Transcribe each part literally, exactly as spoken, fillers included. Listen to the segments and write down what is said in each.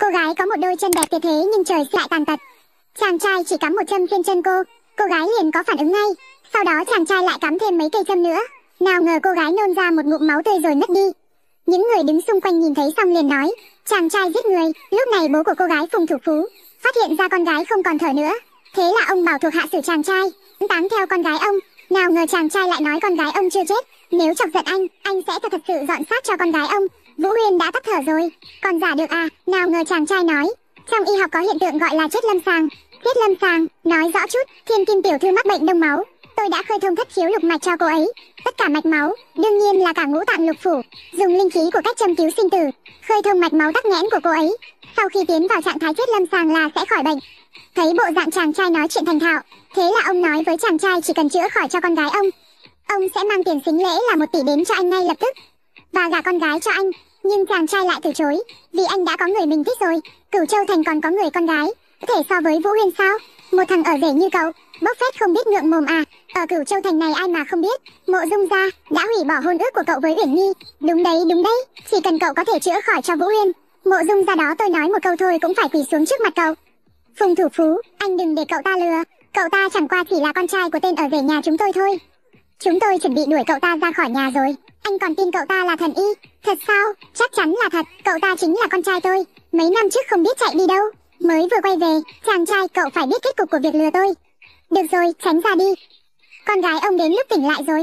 Cô gái có một đôi chân đẹp tuyệt thế nhưng trời lại tàn tật. Chàng trai chỉ cắm một châm trên chân cô, cô gái liền có phản ứng ngay. Sau đó chàng trai lại cắm thêm mấy cây châm nữa. Nào ngờ cô gái nôn ra một ngụm máu tươi rồi mất đi. Những người đứng xung quanh nhìn thấy xong liền nói, chàng trai giết người. Lúc này bố của cô gái Phùng Thủ Phú phát hiện ra con gái không còn thở nữa. Thế là ông bảo thuộc hạ xử chàng trai táng theo con gái ông. Nào ngờ chàng trai lại nói con gái ông chưa chết, nếu chọc giận anh, anh sẽ thật thật sự dọn xác cho con gái ông. Vũ Huyên đã tắt thở rồi, còn giả được à? Nào ngờ chàng trai nói, trong y học có hiện tượng gọi là chết lâm sàng. Chết lâm sàng, nói rõ chút, Thiên Kim tiểu thư mắc bệnh đông máu, tôi đã khơi thông thất khiếu lục mạch cho cô ấy, tất cả mạch máu, đương nhiên là cả ngũ tạng lục phủ, dùng linh khí của cách châm cứu sinh tử, khơi thông mạch máu tắc nghẽn của cô ấy. Sau khi tiến vào trạng thái chết lâm sàng là sẽ khỏi bệnh. Thấy bộ dạng chàng trai nói chuyện thành thạo, thế là ông nói với chàng trai chỉ cần chữa khỏi cho con gái ông, ông sẽ mang tiền sính lễ là một tỷ đến cho anh ngay lập tức, và gả con gái cho anh. Nhưng chàng trai lại từ chối, vì anh đã có người mình thích rồi. Cửu Châu Thành còn có người con gái, có thể so với Vũ Huyên sao? Một thằng ở rể như cậu, bốc phét không biết ngượng mồm à? Ở Cửu Châu Thành này ai mà không biết, Mộ Dung gia đã hủy bỏ hôn ước của cậu với Uyển Nhi. Đúng đấy, đúng đấy, chỉ cần cậu có thể chữa khỏi cho Vũ Huyên, Mộ Dung gia đó tôi nói một câu thôi cũng phải quỳ xuống trước mặt cậu. Phùng Thủ Phú, anh đừng để cậu ta lừa, cậu ta chẳng qua chỉ là con trai của tên ở rể nhà chúng tôi thôi. Chúng tôi chuẩn bị đuổi cậu ta ra khỏi nhà rồi, anh còn tin cậu ta là thần y? Thật sao? Chắc chắn là thật, cậu ta chính là con trai tôi, mấy năm trước không biết chạy đi đâu, mới vừa quay về. Chàng trai, cậu phải biết kết cục của việc lừa tôi. Được rồi, tránh ra đi, con gái ông đến lúc tỉnh lại rồi.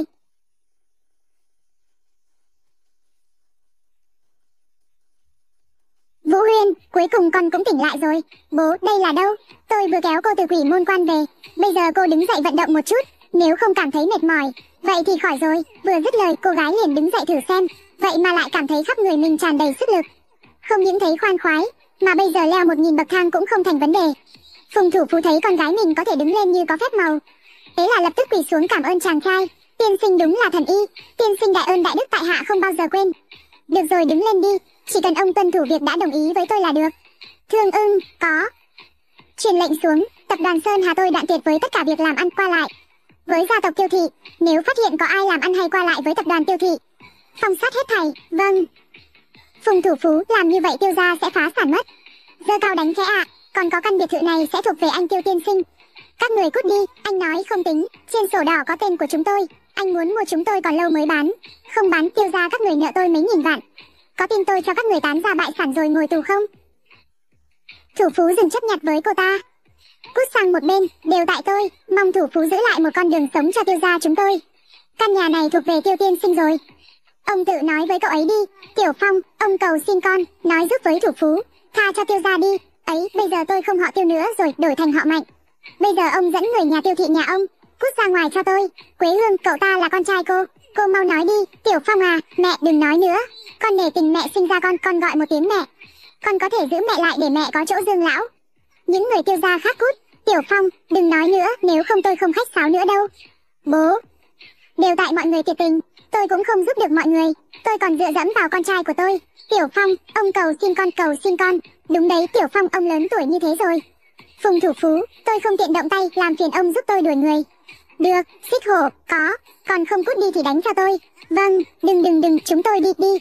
Vũ Huyên, cuối cùng con cũng tỉnh lại rồi. Bố, đây là đâu? Tôi vừa kéo cô từ quỷ môn quan về, bây giờ cô đứng dậy vận động một chút, nếu không cảm thấy mệt mỏi, vậy thì khỏi rồi. Vừa dứt lời cô gái liền đứng dậy thử xem, vậy mà lại cảm thấy khắp người mình tràn đầy sức lực. Không những thấy khoan khoái, mà bây giờ leo một nghìn bậc thang cũng không thành vấn đề. Phùng Thủ Phú thấy con gái mình có thể đứng lên như có phép màu, thế là lập tức quỳ xuống cảm ơn chàng trai. Tiên sinh đúng là thần y, tiên sinh đại ơn đại đức tại hạ không bao giờ quên. Được rồi, đứng lên đi, chỉ cần ông tuân thủ việc đã đồng ý với tôi là được. Thương ưng, có. Truyền lệnh xuống, tập đoàn Sơn Hà tôi đoạn tuyệt với tất cả việc làm ăn qua lại với gia tộc Tiêu Thị, nếu phát hiện có ai làm ăn hay qua lại với tập đoàn Tiêu Thị, phong sát hết thảy. Vâng. Phùng Thủ Phú, làm như vậy Tiêu gia sẽ phá sản mất. Giơ cao đánh khẽ ạ, còn có căn biệt thự này sẽ thuộc về anh Tiêu tiên sinh. Các người cút đi, anh nói không tính, trên sổ đỏ có tên của chúng tôi, anh muốn mua chúng tôi còn lâu mới bán, không bán Tiêu gia các người nợ tôi mấy nghìn vạn. Có tin tôi cho các người tán ra bại sản rồi ngồi tù không? Thủ Phú dừng chấp nhặt với cô ta. Cút sang một bên, đều tại tôi, mong Thủ Phú giữ lại một con đường sống cho Tiêu gia chúng tôi. Căn nhà này thuộc về Tiêu tiên sinh rồi. Ông tự nói với cậu ấy đi, Tiểu Phong, ông cầu xin con, nói giúp với Thủ Phú, tha cho Tiêu gia đi. Ấy, bây giờ tôi không họ Tiêu nữa rồi, đổi thành họ Mạnh. Bây giờ ông dẫn người nhà Tiêu thị nhà ông, cút ra ngoài cho tôi. Quế Hương, cậu ta là con trai cô, cô mau nói đi. Tiểu Phong à, mẹ đừng nói nữa, con nể tình mẹ sinh ra con, con gọi một tiếng mẹ. Con có thể giữ mẹ lại để mẹ có chỗ dương lão. Những người Tiêu gia khác cút. Tiểu Phong, đừng nói nữa, nếu không tôi không khách sáo nữa đâu. Bố, đều tại mọi người tuyệt tình, tôi cũng không giúp được mọi người, tôi còn dựa dẫm vào con trai của tôi. Tiểu Phong, ông cầu xin con, cầu xin con. Đúng đấy Tiểu Phong, ông lớn tuổi như thế rồi. Phùng Thủ Phú, tôi không tiện động tay, làm phiền ông giúp tôi đuổi người. Được, Xích Hổ, có, còn không cút đi thì đánh cho tôi. Vâng, đừng đừng đừng, chúng tôi đi đi.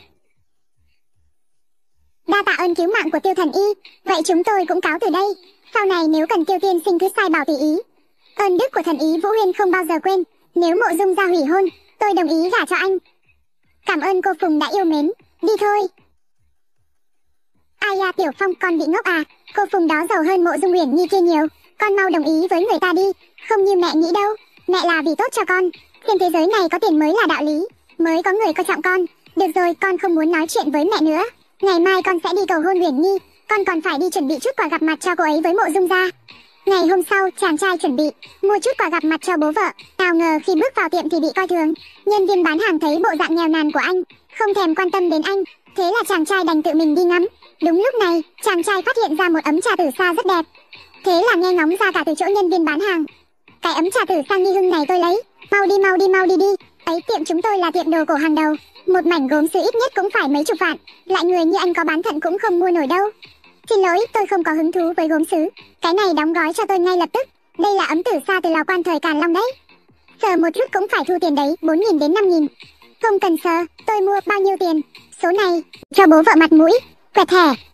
Đa tạ ơn cứu mạng của Tiêu thần y, vậy chúng tôi cũng cáo từ đây. Sau này nếu cần Tiêu tiên sinh cứ sai bảo tùy ý. Ơn đức của thần ý Vũ Huyên không bao giờ quên. Nếu Mộ Dung gia hủy hôn, tôi đồng ý gả cho anh. Cảm ơn cô Phùng đã yêu mến. Đi thôi. Ai à, Tiểu Phong, con bị ngốc à? Cô Phùng đó giàu hơn Mộ Dung Uyển Nhi kia nhiều, con mau đồng ý với người ta đi, không như mẹ nghĩ đâu. Mẹ là vì tốt cho con, trên thế giới này có tiền mới là đạo lý, mới có người coi trọng con. Được rồi, con không muốn nói chuyện với mẹ nữa. Ngày mai con sẽ đi cầu hôn Uyển Nhi, con còn phải đi chuẩn bị chút quà gặp mặt cho cô ấy với Mộ Dung gia. Ngày hôm sau, chàng trai chuẩn bị mua chút quà gặp mặt cho bố vợ. Nào ngờ khi bước vào tiệm thì bị coi thường. Nhân viên bán hàng thấy bộ dạng nghèo nàn của anh, không thèm quan tâm đến anh, thế là chàng trai đành tự mình đi ngắm. Đúng lúc này, chàng trai phát hiện ra một ấm trà tử sa rất đẹp, thế là nghe ngóng ra cả từ chỗ nhân viên bán hàng. Cái ấm trà tử sa nghi hưng này tôi lấy, mau đi mau đi mau đi đi. Ấy, tiệm chúng tôi là tiệm đồ cổ hàng đầu, một mảnh gốm sứ ít nhất cũng phải mấy chục vạn, lại người như anh có bán thận cũng không mua nổi đâu. Xin lỗi, tôi không có hứng thú với gốm sứ, cái này đóng gói cho tôi ngay lập tức. Đây là ấm tử sa từ lò quan thời Càn Long đấy, sờ một chút cũng phải thu tiền đấy, bốn nghìn đến năm nghìn. Không cần sờ, tôi mua bao nhiêu tiền, số này cho bố vợ mặt mũi. Quẹt thẻ.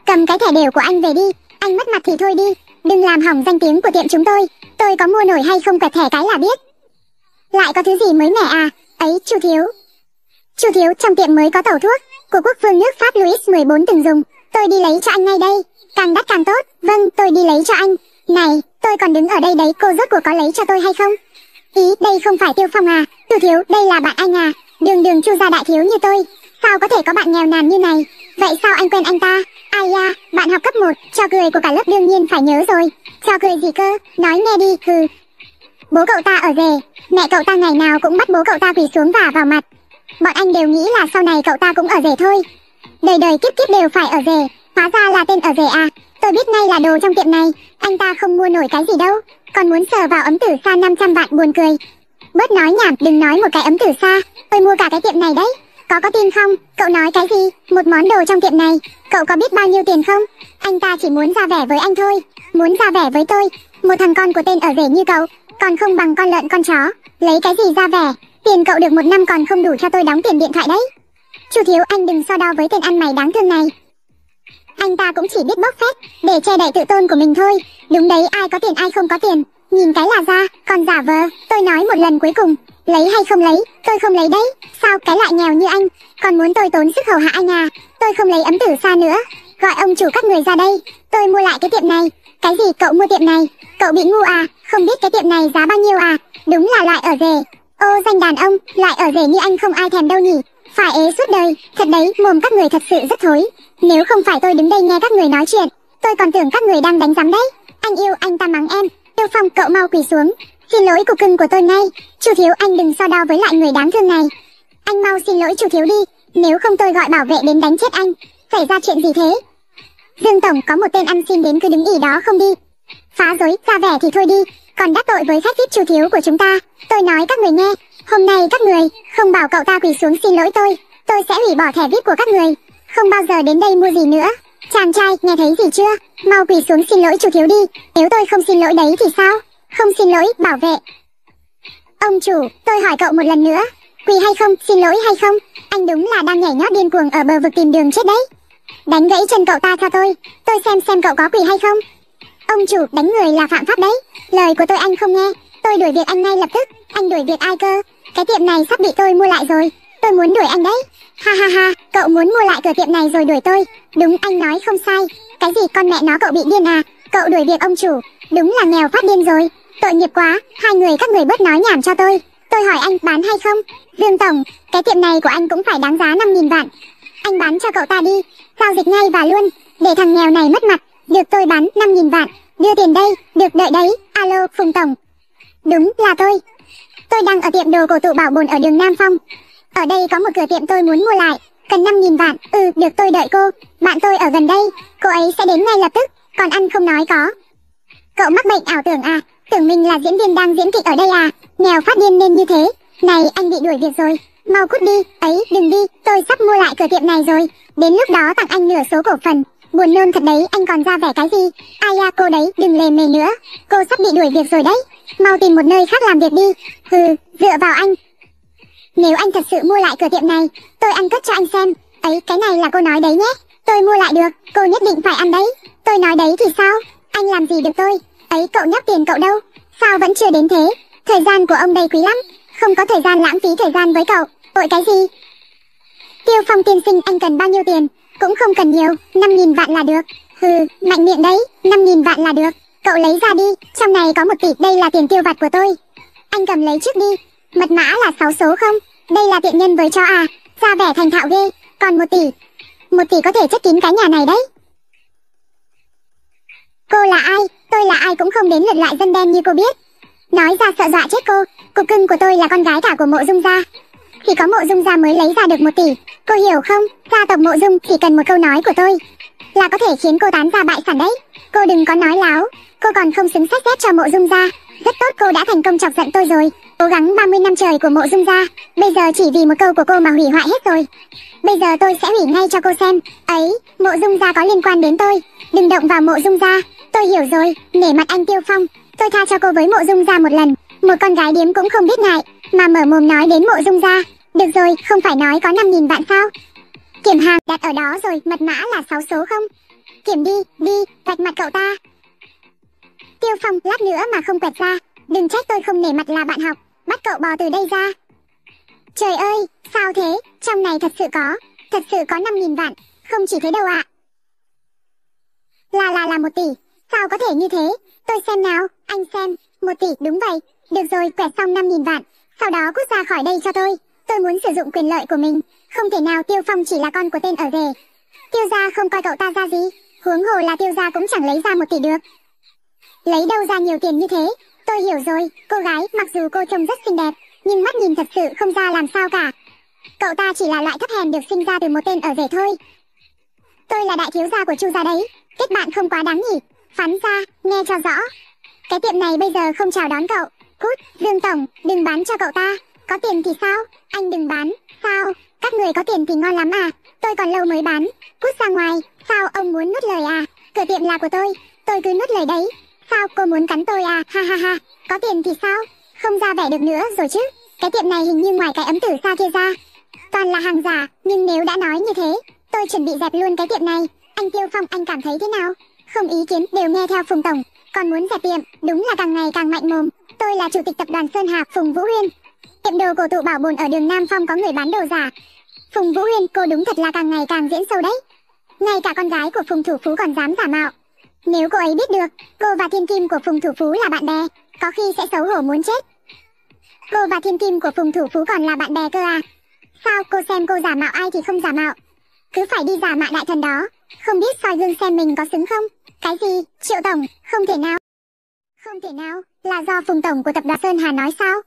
cầm cái thẻ đều của anh về đi, anh mất mặt thì thôi đi, đừng làm hỏng danh tiếng của tiệm chúng tôi, tôi có mua nổi hay không quẹt thẻ cái là biết. Lại có thứ gì mới mẻ à, ấy chú thiếu. Chú thiếu, trong tiệm mới có tẩu thuốc, của quốc vương nước Pháp Louis mười bốn từng dùng, tôi đi lấy cho anh ngay đây, càng đắt càng tốt, vâng tôi đi lấy cho anh. Này, tôi còn đứng ở đây đấy, cô rốt cuộc có lấy cho tôi hay không? Ý, đây không phải Tiêu Phong à, chú thiếu, đây là bạn anh à, đường đường chu gia đại thiếu như tôi, sao có thể có bạn nghèo nàn như này, vậy sao anh quen anh ta? Ai da, bạn học cấp một, trò cười của cả lớp đương nhiên phải nhớ rồi, trò cười gì cơ, nói nghe đi, hừ. Bố cậu ta ở rể, mẹ cậu ta ngày nào cũng bắt bố cậu ta quỳ xuống vả vào mặt. Bọn anh đều nghĩ là sau này cậu ta cũng ở rể thôi, đời đời kiếp kiếp đều phải ở rể, hóa ra là tên ở rể à. Tôi biết ngay là đồ trong tiệm này, anh ta không mua nổi cái gì đâu, còn muốn sờ vào ấm tử sa năm trăm vạn, buồn cười. Bớt nói nhảm, đừng nói một cái ấm tử sa, tôi mua cả cái tiệm này đấy. Có có tin không? Cậu nói cái gì? Một món đồ trong tiệm này, cậu có biết bao nhiêu tiền không? Anh ta chỉ muốn ra vẻ với anh thôi, muốn ra vẻ với tôi. Một thằng con của tên ở rể như cậu, còn không bằng con lợn con chó, lấy cái gì ra vẻ? Tiền cậu được một năm còn không đủ cho tôi đóng tiền điện thoại đấy. Chú thiếu, anh đừng so đo với tên ăn mày đáng thương này. Anh ta cũng chỉ biết bốc phét để che đậy tự tôn của mình thôi. Đúng đấy, ai có tiền ai không có tiền, nhìn cái là ra, còn giả vờ. Tôi nói một lần cuối cùng, lấy hay không lấy? Tôi không lấy đấy. Sao cái loại nghèo như anh còn muốn tôi tốn sức hầu hạ anh à? Tôi không lấy ấm tử sa nữa, gọi ông chủ các người ra đây, tôi mua lại cái tiệm này. Cái gì cậu mua tiệm này? Cậu bị ngu à? Không biết cái tiệm này giá bao nhiêu à? Đúng là loại ở rể. Ô danh đàn ông, loại ở rể như anh không ai thèm đâu nhỉ. Phải ế suốt đời, thật đấy, mồm các người thật sự rất thối. Nếu không phải tôi đứng đây nghe các người nói chuyện, tôi còn tưởng các người đang đánh giám đấy. Anh yêu anh ta mắng em. Tiêu Phong, cậu mau quỳ xuống, xin lỗi cục cưng của tôi ngay. Chú thiếu, anh đừng so đo với lại người đáng thương này. Anh mau xin lỗi chú thiếu đi, nếu không tôi gọi bảo vệ đến đánh chết anh. Xảy ra chuyện gì thế? Dương tổng, có một tên ăn xin đến cứ đứng ỉ đó không đi. Phá rối, ra vẻ thì thôi đi, còn đắc tội với khách vê i pê chú thiếu của chúng ta. Tôi nói các người nghe, hôm nay các người không bảo cậu ta quỳ xuống xin lỗi tôi, tôi sẽ hủy bỏ thẻ vê i pê của các người, không bao giờ đến đây mua gì nữa. Chàng trai, nghe thấy gì chưa? Mau quỳ xuống xin lỗi chú thiếu đi, nếu tôi không xin lỗi đấy thì sao? Không xin lỗi, bảo vệ. Ông chủ, tôi hỏi cậu một lần nữa, quỳ hay không, xin lỗi hay không? Anh đúng là đang nhảy nhót điên cuồng ở bờ vực tìm đường chết đấy. Đánh gãy chân cậu ta cho tôi, tôi xem xem cậu có quỳ hay không. Ông chủ, đánh người là phạm pháp đấy, lời của tôi anh không nghe, tôi đuổi việc anh ngay lập tức. Anh đuổi việc ai cơ? Cái tiệm này sắp bị tôi mua lại rồi, tôi muốn đuổi anh đấy. Ha ha ha, cậu muốn mua lại cửa tiệm này rồi đuổi tôi? Đúng, anh nói không sai. Cái gì con mẹ nó, cậu bị điên à? Cậu đuổi việc ông chủ, đúng là nghèo phát điên rồi. Tội nghiệp quá, hai người các người bớt nói nhảm cho tôi. Tôi hỏi anh bán hay không? Dương tổng, cái tiệm này của anh cũng phải đáng giá năm nghìn vạn. Anh bán cho cậu ta đi, giao dịch ngay và luôn, để thằng nghèo này mất mặt. Được, tôi bán năm nghìn vạn, đưa tiền đây, được đợi đấy. Alo, Phùng tổng. Đúng là tôi. Tôi đang ở tiệm đồ cổ tụ Bảo Bồn ở đường Nam Phong. Ở đây có một cửa tiệm tôi muốn mua lại, cần năm nghìn vạn. Ừ, được, tôi đợi cô. Bạn tôi ở gần đây, cô ấy sẽ đến ngay lập tức. Còn ăn không nói có. Cậu mắc bệnh ảo tưởng à? Tưởng mình là diễn viên đang diễn kịch ở đây à? Nghèo phát điên nên như thế. Này, anh bị đuổi việc rồi, mau cút đi. Ấy, đừng đi, tôi sắp mua lại cửa tiệm này rồi, đến lúc đó tặng anh nửa số cổ phần. Buồn nôn thật đấy, anh còn ra vẻ cái gì? Ai à, cô đấy, đừng lề mề nữa, cô sắp bị đuổi việc rồi đấy. Mau tìm một nơi khác làm việc đi. Hừ, dựa vào anh. Nếu anh thật sự mua lại cửa tiệm này, tôi ăn cất cho anh xem. Ấy, cái này là cô nói đấy nhé. Tôi mua lại được, cô nhất định phải ăn đấy. Tôi nói đấy thì sao? Anh làm gì được tôi? Ấy, cậu nhóc tiền cậu đâu? Sao vẫn chưa đến thế? Thời gian của ông đây quý lắm, không có thời gian lãng phí thời gian với cậu. Tội cái gì? Tiêu Phong tiên sinh, anh cần bao nhiêu tiền? Cũng không cần nhiều, năm nghìn vạn là được. Hừ, mạnh miệng đấy, năm nghìn vạn là được. Cậu lấy ra đi, trong này có một tỷ, đây là tiền tiêu vặt của tôi. Anh cầm lấy trước đi. Mật mã là sáu số không? Đây là tiện nhân với cho à? Ra vẻ thành thạo ghê. Còn một tỷ, một tỷ có thể chất kín cái nhà này đấy. Cô là ai? Tôi là ai cũng không đến lượt lại dân đen như cô biết. Nói ra sợ dọa chết cô. Cục cưng của tôi là con gái cả của Mộ Dung gia, thì có Mộ Dung gia mới lấy ra được một tỷ. Cô hiểu không? Gia tộc Mộ Dung chỉ cần một câu nói của tôi là có thể khiến cô tán ra bại sản đấy. Cô đừng có nói láo, cô còn không xứng xét xét cho Mộ Dung gia. Rất tốt, cô đã thành công chọc giận tôi rồi. Cố gắng ba mươi năm trời của Mộ Dung gia, bây giờ chỉ vì một câu của cô mà hủy hoại hết rồi. Bây giờ tôi sẽ hủy ngay cho cô xem. Ấy, Mộ Dung gia có liên quan đến tôi, đừng động vào Mộ Dung gia. Tôi hiểu rồi, nể mặt anh Tiêu Phong, tôi tha cho cô với Mộ Dung gia một lần. Một con gái điếm cũng không biết ngại mà mở mồm nói đến Mộ Dung gia. Được rồi, không phải nói có năm nghìn vạn sao? Kiểm hàng đặt ở đó rồi, mật mã là sáu số không? Kiểm đi, đi, vạch mặt cậu ta. Tiêu Phong, lát nữa mà không quẹt ra, đừng trách tôi không nể mặt là bạn học, bắt cậu bò từ đây ra. Trời ơi, sao thế, trong này thật sự có, thật sự có năm nghìn vạn, không chỉ thế đâu ạ. Là là là một tỷ, sao có thể như thế, tôi xem nào, anh xem, một tỷ, đúng vậy, được rồi, quẹt xong năm nghìn vạn, sau đó cút ra khỏi đây cho tôi, tôi muốn sử dụng quyền lợi của mình, không thể nào Tiêu Phong chỉ là con của tên ở rể. Tiêu gia không coi cậu ta ra gì, huống hồ là Tiêu gia cũng chẳng lấy ra một tỷ được. Lấy đâu ra nhiều tiền như thế, tôi hiểu rồi, cô gái, mặc dù cô trông rất xinh đẹp, nhưng mắt nhìn thật sự không ra làm sao cả. Cậu ta chỉ là loại thấp hèn được sinh ra từ một tên ở rể thôi. Tôi là đại thiếu gia của Chu gia đấy, kết bạn không quá đáng nhỉ, phán gia, nghe cho rõ. Cái tiệm này bây giờ không chào đón cậu, cút, Dương tổng, đừng bán cho cậu ta, có tiền thì sao, anh đừng bán, sao, các người có tiền thì ngon lắm à, tôi còn lâu mới bán, cút ra ngoài, sao ông muốn nuốt lời à, cửa tiệm là của tôi, tôi cứ nuốt lời đấy, sao cô muốn cắn tôi à, ha ha ha, có tiền thì sao, không ra vẻ được nữa rồi chứ, cái tiệm này hình như ngoài cái ấm tử xa kia ra, toàn là hàng giả, nhưng nếu đã nói như thế, tôi chuẩn bị dẹp luôn cái tiệm này, anh Tiêu Phong anh cảm thấy thế nào, không ý kiến đều nghe theo Phùng tổng, còn muốn dẹp tiệm, đúng là càng ngày càng mạnh mồm, tôi là chủ tịch tập đoàn Sơn Hà Phùng Vũ Huyên, tiệm đồ cổ tụ Bảo Bồn ở đường Nam Phong có người bán đồ giả. Phùng Vũ Huyên, cô đúng thật là càng ngày càng diễn sâu đấy. Ngay cả con gái của Phùng Thủ Phú còn dám giả mạo. Nếu cô ấy biết được, cô và thiên kim của Phùng Thủ Phú là bạn bè, có khi sẽ xấu hổ muốn chết. Cô và thiên kim của Phùng Thủ Phú còn là bạn bè cơ à? Sao cô xem cô giả mạo ai thì không giả mạo? Cứ phải đi giả mạo đại thần đó, không biết soi gương xem mình có xứng không? Cái gì, Triệu tổng, không thể nào. Không thể nào, là do Phùng tổng của tập đoàn Sơn Hà nói sao?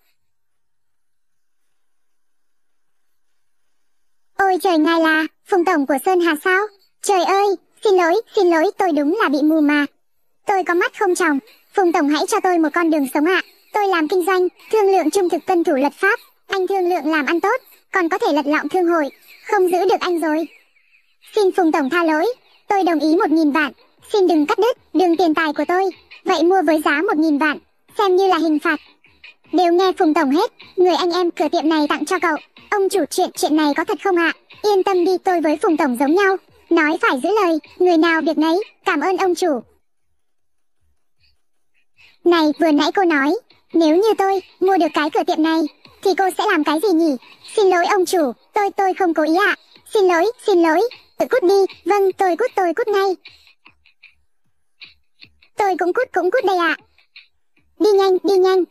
Ôi trời, ngài là Phùng tổng của Sơn Hà sao? Trời ơi, xin lỗi, xin lỗi, tôi đúng là bị mù mà. Tôi có mắt không tròng, Phùng tổng hãy cho tôi một con đường sống ạ. Tôi làm kinh doanh, thương lượng trung thực tuân thủ luật pháp, anh thương lượng làm ăn tốt, còn có thể lật lọng thương hội, không giữ được anh rồi. Xin Phùng tổng tha lỗi, tôi đồng ý một nghìn vạn, xin đừng cắt đứt đường tiền tài của tôi, vậy mua với giá một nghìn vạn, xem như là hình phạt. Đều nghe Phùng tổng hết, người anh em cửa tiệm này tặng cho cậu. Ông chủ, chuyện chuyện này có thật không ạ? Yên tâm đi, tôi với Phùng tổng giống nhau, nói phải giữ lời, người nào việc nấy, cảm ơn ông chủ. Này, vừa nãy cô nói, nếu như tôi mua được cái cửa tiệm này, thì cô sẽ làm cái gì nhỉ? Xin lỗi ông chủ, tôi tôi không cố ý ạ. Xin lỗi, xin lỗi, tự cút đi, vâng, tôi cút tôi cút ngay. Tôi cũng cút cũng cút đây ạ. Đi nhanh, đi nhanh.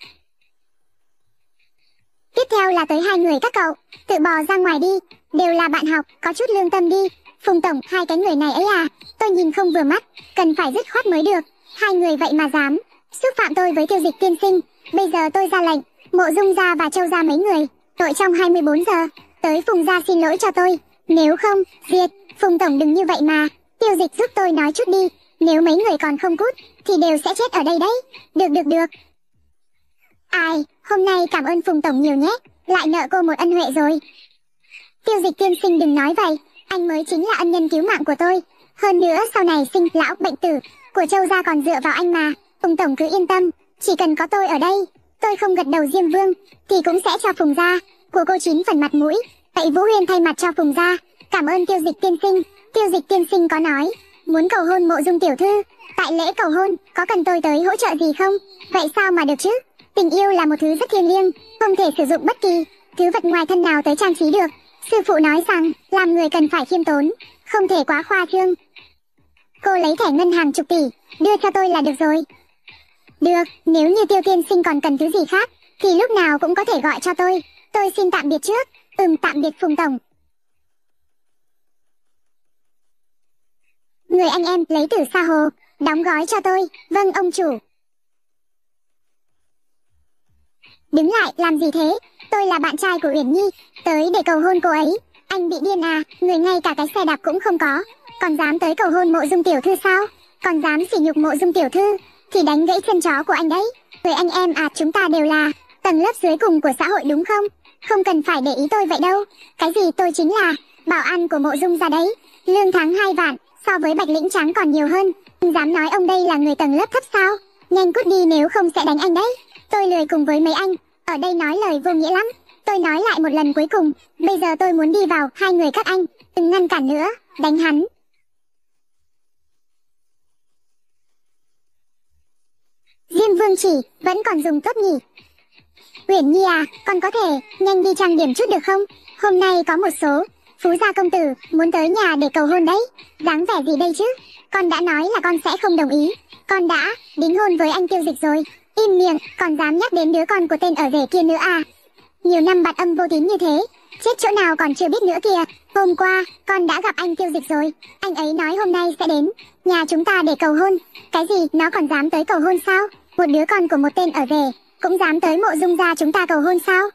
Tiếp theo là tới hai người các cậu, tự bò ra ngoài đi, đều là bạn học, có chút lương tâm đi. Phùng tổng, hai cái người này ấy à, tôi nhìn không vừa mắt, cần phải dứt khoát mới được. Hai người vậy mà dám xúc phạm tôi với Tiêu Dịch tiên sinh, bây giờ tôi ra lệnh, Mộ Dung gia và Châu gia mấy người, tội trong hai mươi bốn giờ, tới Phùng gia xin lỗi cho tôi, nếu không, diệt. Phùng tổng đừng như vậy mà, Tiêu Dịch giúp tôi nói chút đi, nếu mấy người còn không cút, thì đều sẽ chết ở đây đấy. Được được được. Ai, hôm nay cảm ơn Phùng tổng nhiều nhé, lại nợ cô một ân huệ rồi. Tiêu Dịch tiên sinh đừng nói vậy, anh mới chính là ân nhân cứu mạng của tôi, hơn nữa sau này sinh lão bệnh tử của Châu gia còn dựa vào anh mà. Phùng tổng cứ yên tâm, chỉ cần có tôi ở đây, tôi không gật đầu Diêm Vương, thì cũng sẽ cho Phùng gia của cô chín phần mặt mũi. Vậy Vũ Huyên thay mặt cho Phùng gia, cảm ơn Tiêu Dịch tiên sinh. Tiêu Dịch tiên sinh có nói, muốn cầu hôn Mộ Dung tiểu thư, tại lễ cầu hôn, có cần tôi tới hỗ trợ gì không? Vậy sao mà được chứ? Tình yêu là một thứ rất thiêng liêng, không thể sử dụng bất kỳ thứ vật ngoài thân nào tới trang trí được. Sư phụ nói rằng, làm người cần phải khiêm tốn, không thể quá khoa trương. Cô lấy thẻ ngân hàng chục tỷ, đưa cho tôi là được rồi. Được, nếu như Tiêu tiên sinh còn cần thứ gì khác, thì lúc nào cũng có thể gọi cho tôi. Tôi xin tạm biệt trước. Ừm, tạm biệt Phùng tổng. Người anh em lấy từ xa hồ, đóng gói cho tôi. Vâng ông chủ. Đứng lại, làm gì thế? Tôi là bạn trai của Uyển Nhi, tới để cầu hôn cô ấy. Anh bị điên à, người ngay cả cái xe đạp cũng không có, còn dám tới cầu hôn Mộ Dung tiểu thư sao? Còn dám sỉ nhục Mộ Dung tiểu thư, thì đánh gãy chân chó của anh đấy. Người anh em à, chúng ta đều là tầng lớp dưới cùng của xã hội đúng không? Không cần phải để ý tôi vậy đâu. Cái gì tôi chính là bảo an của Mộ Dung gia đấy. Lương tháng hai vạn, so với Bạch Lĩnh Trắng còn nhiều hơn. Dám nói ông đây là người tầng lớp thấp sao? Nhanh cút đi nếu không sẽ đánh anh đấy. Tôi lười cùng với mấy anh ở đây nói lời vô nghĩa lắm. Tôi nói lại một lần cuối cùng, bây giờ tôi muốn đi vào, hai người các anh, đừng ngăn cản nữa, đánh hắn. Diêm Vương chỉ, vẫn còn dùng tốt nhỉ? Uyển Nhi à, con có thể nhanh đi trang điểm chút được không? Hôm nay có một số phú gia công tử muốn tới nhà để cầu hôn đấy. Dáng vẻ gì đây chứ? Con đã nói là con sẽ không đồng ý. Con đã đính hôn với anh Tiêu Dịch rồi. Im miệng, còn dám nhắc đến đứa con của tên ở rể kia nữa à? Nhiều năm bạt âm vô tín như thế, chết chỗ nào còn chưa biết nữa kìa. Hôm qua, con đã gặp anh Tiêu Dịch rồi. Anh ấy nói hôm nay sẽ đến nhà chúng ta để cầu hôn. Cái gì, nó còn dám tới cầu hôn sao? Một đứa con của một tên ở rể cũng dám tới Mộ Dung gia chúng ta cầu hôn sao?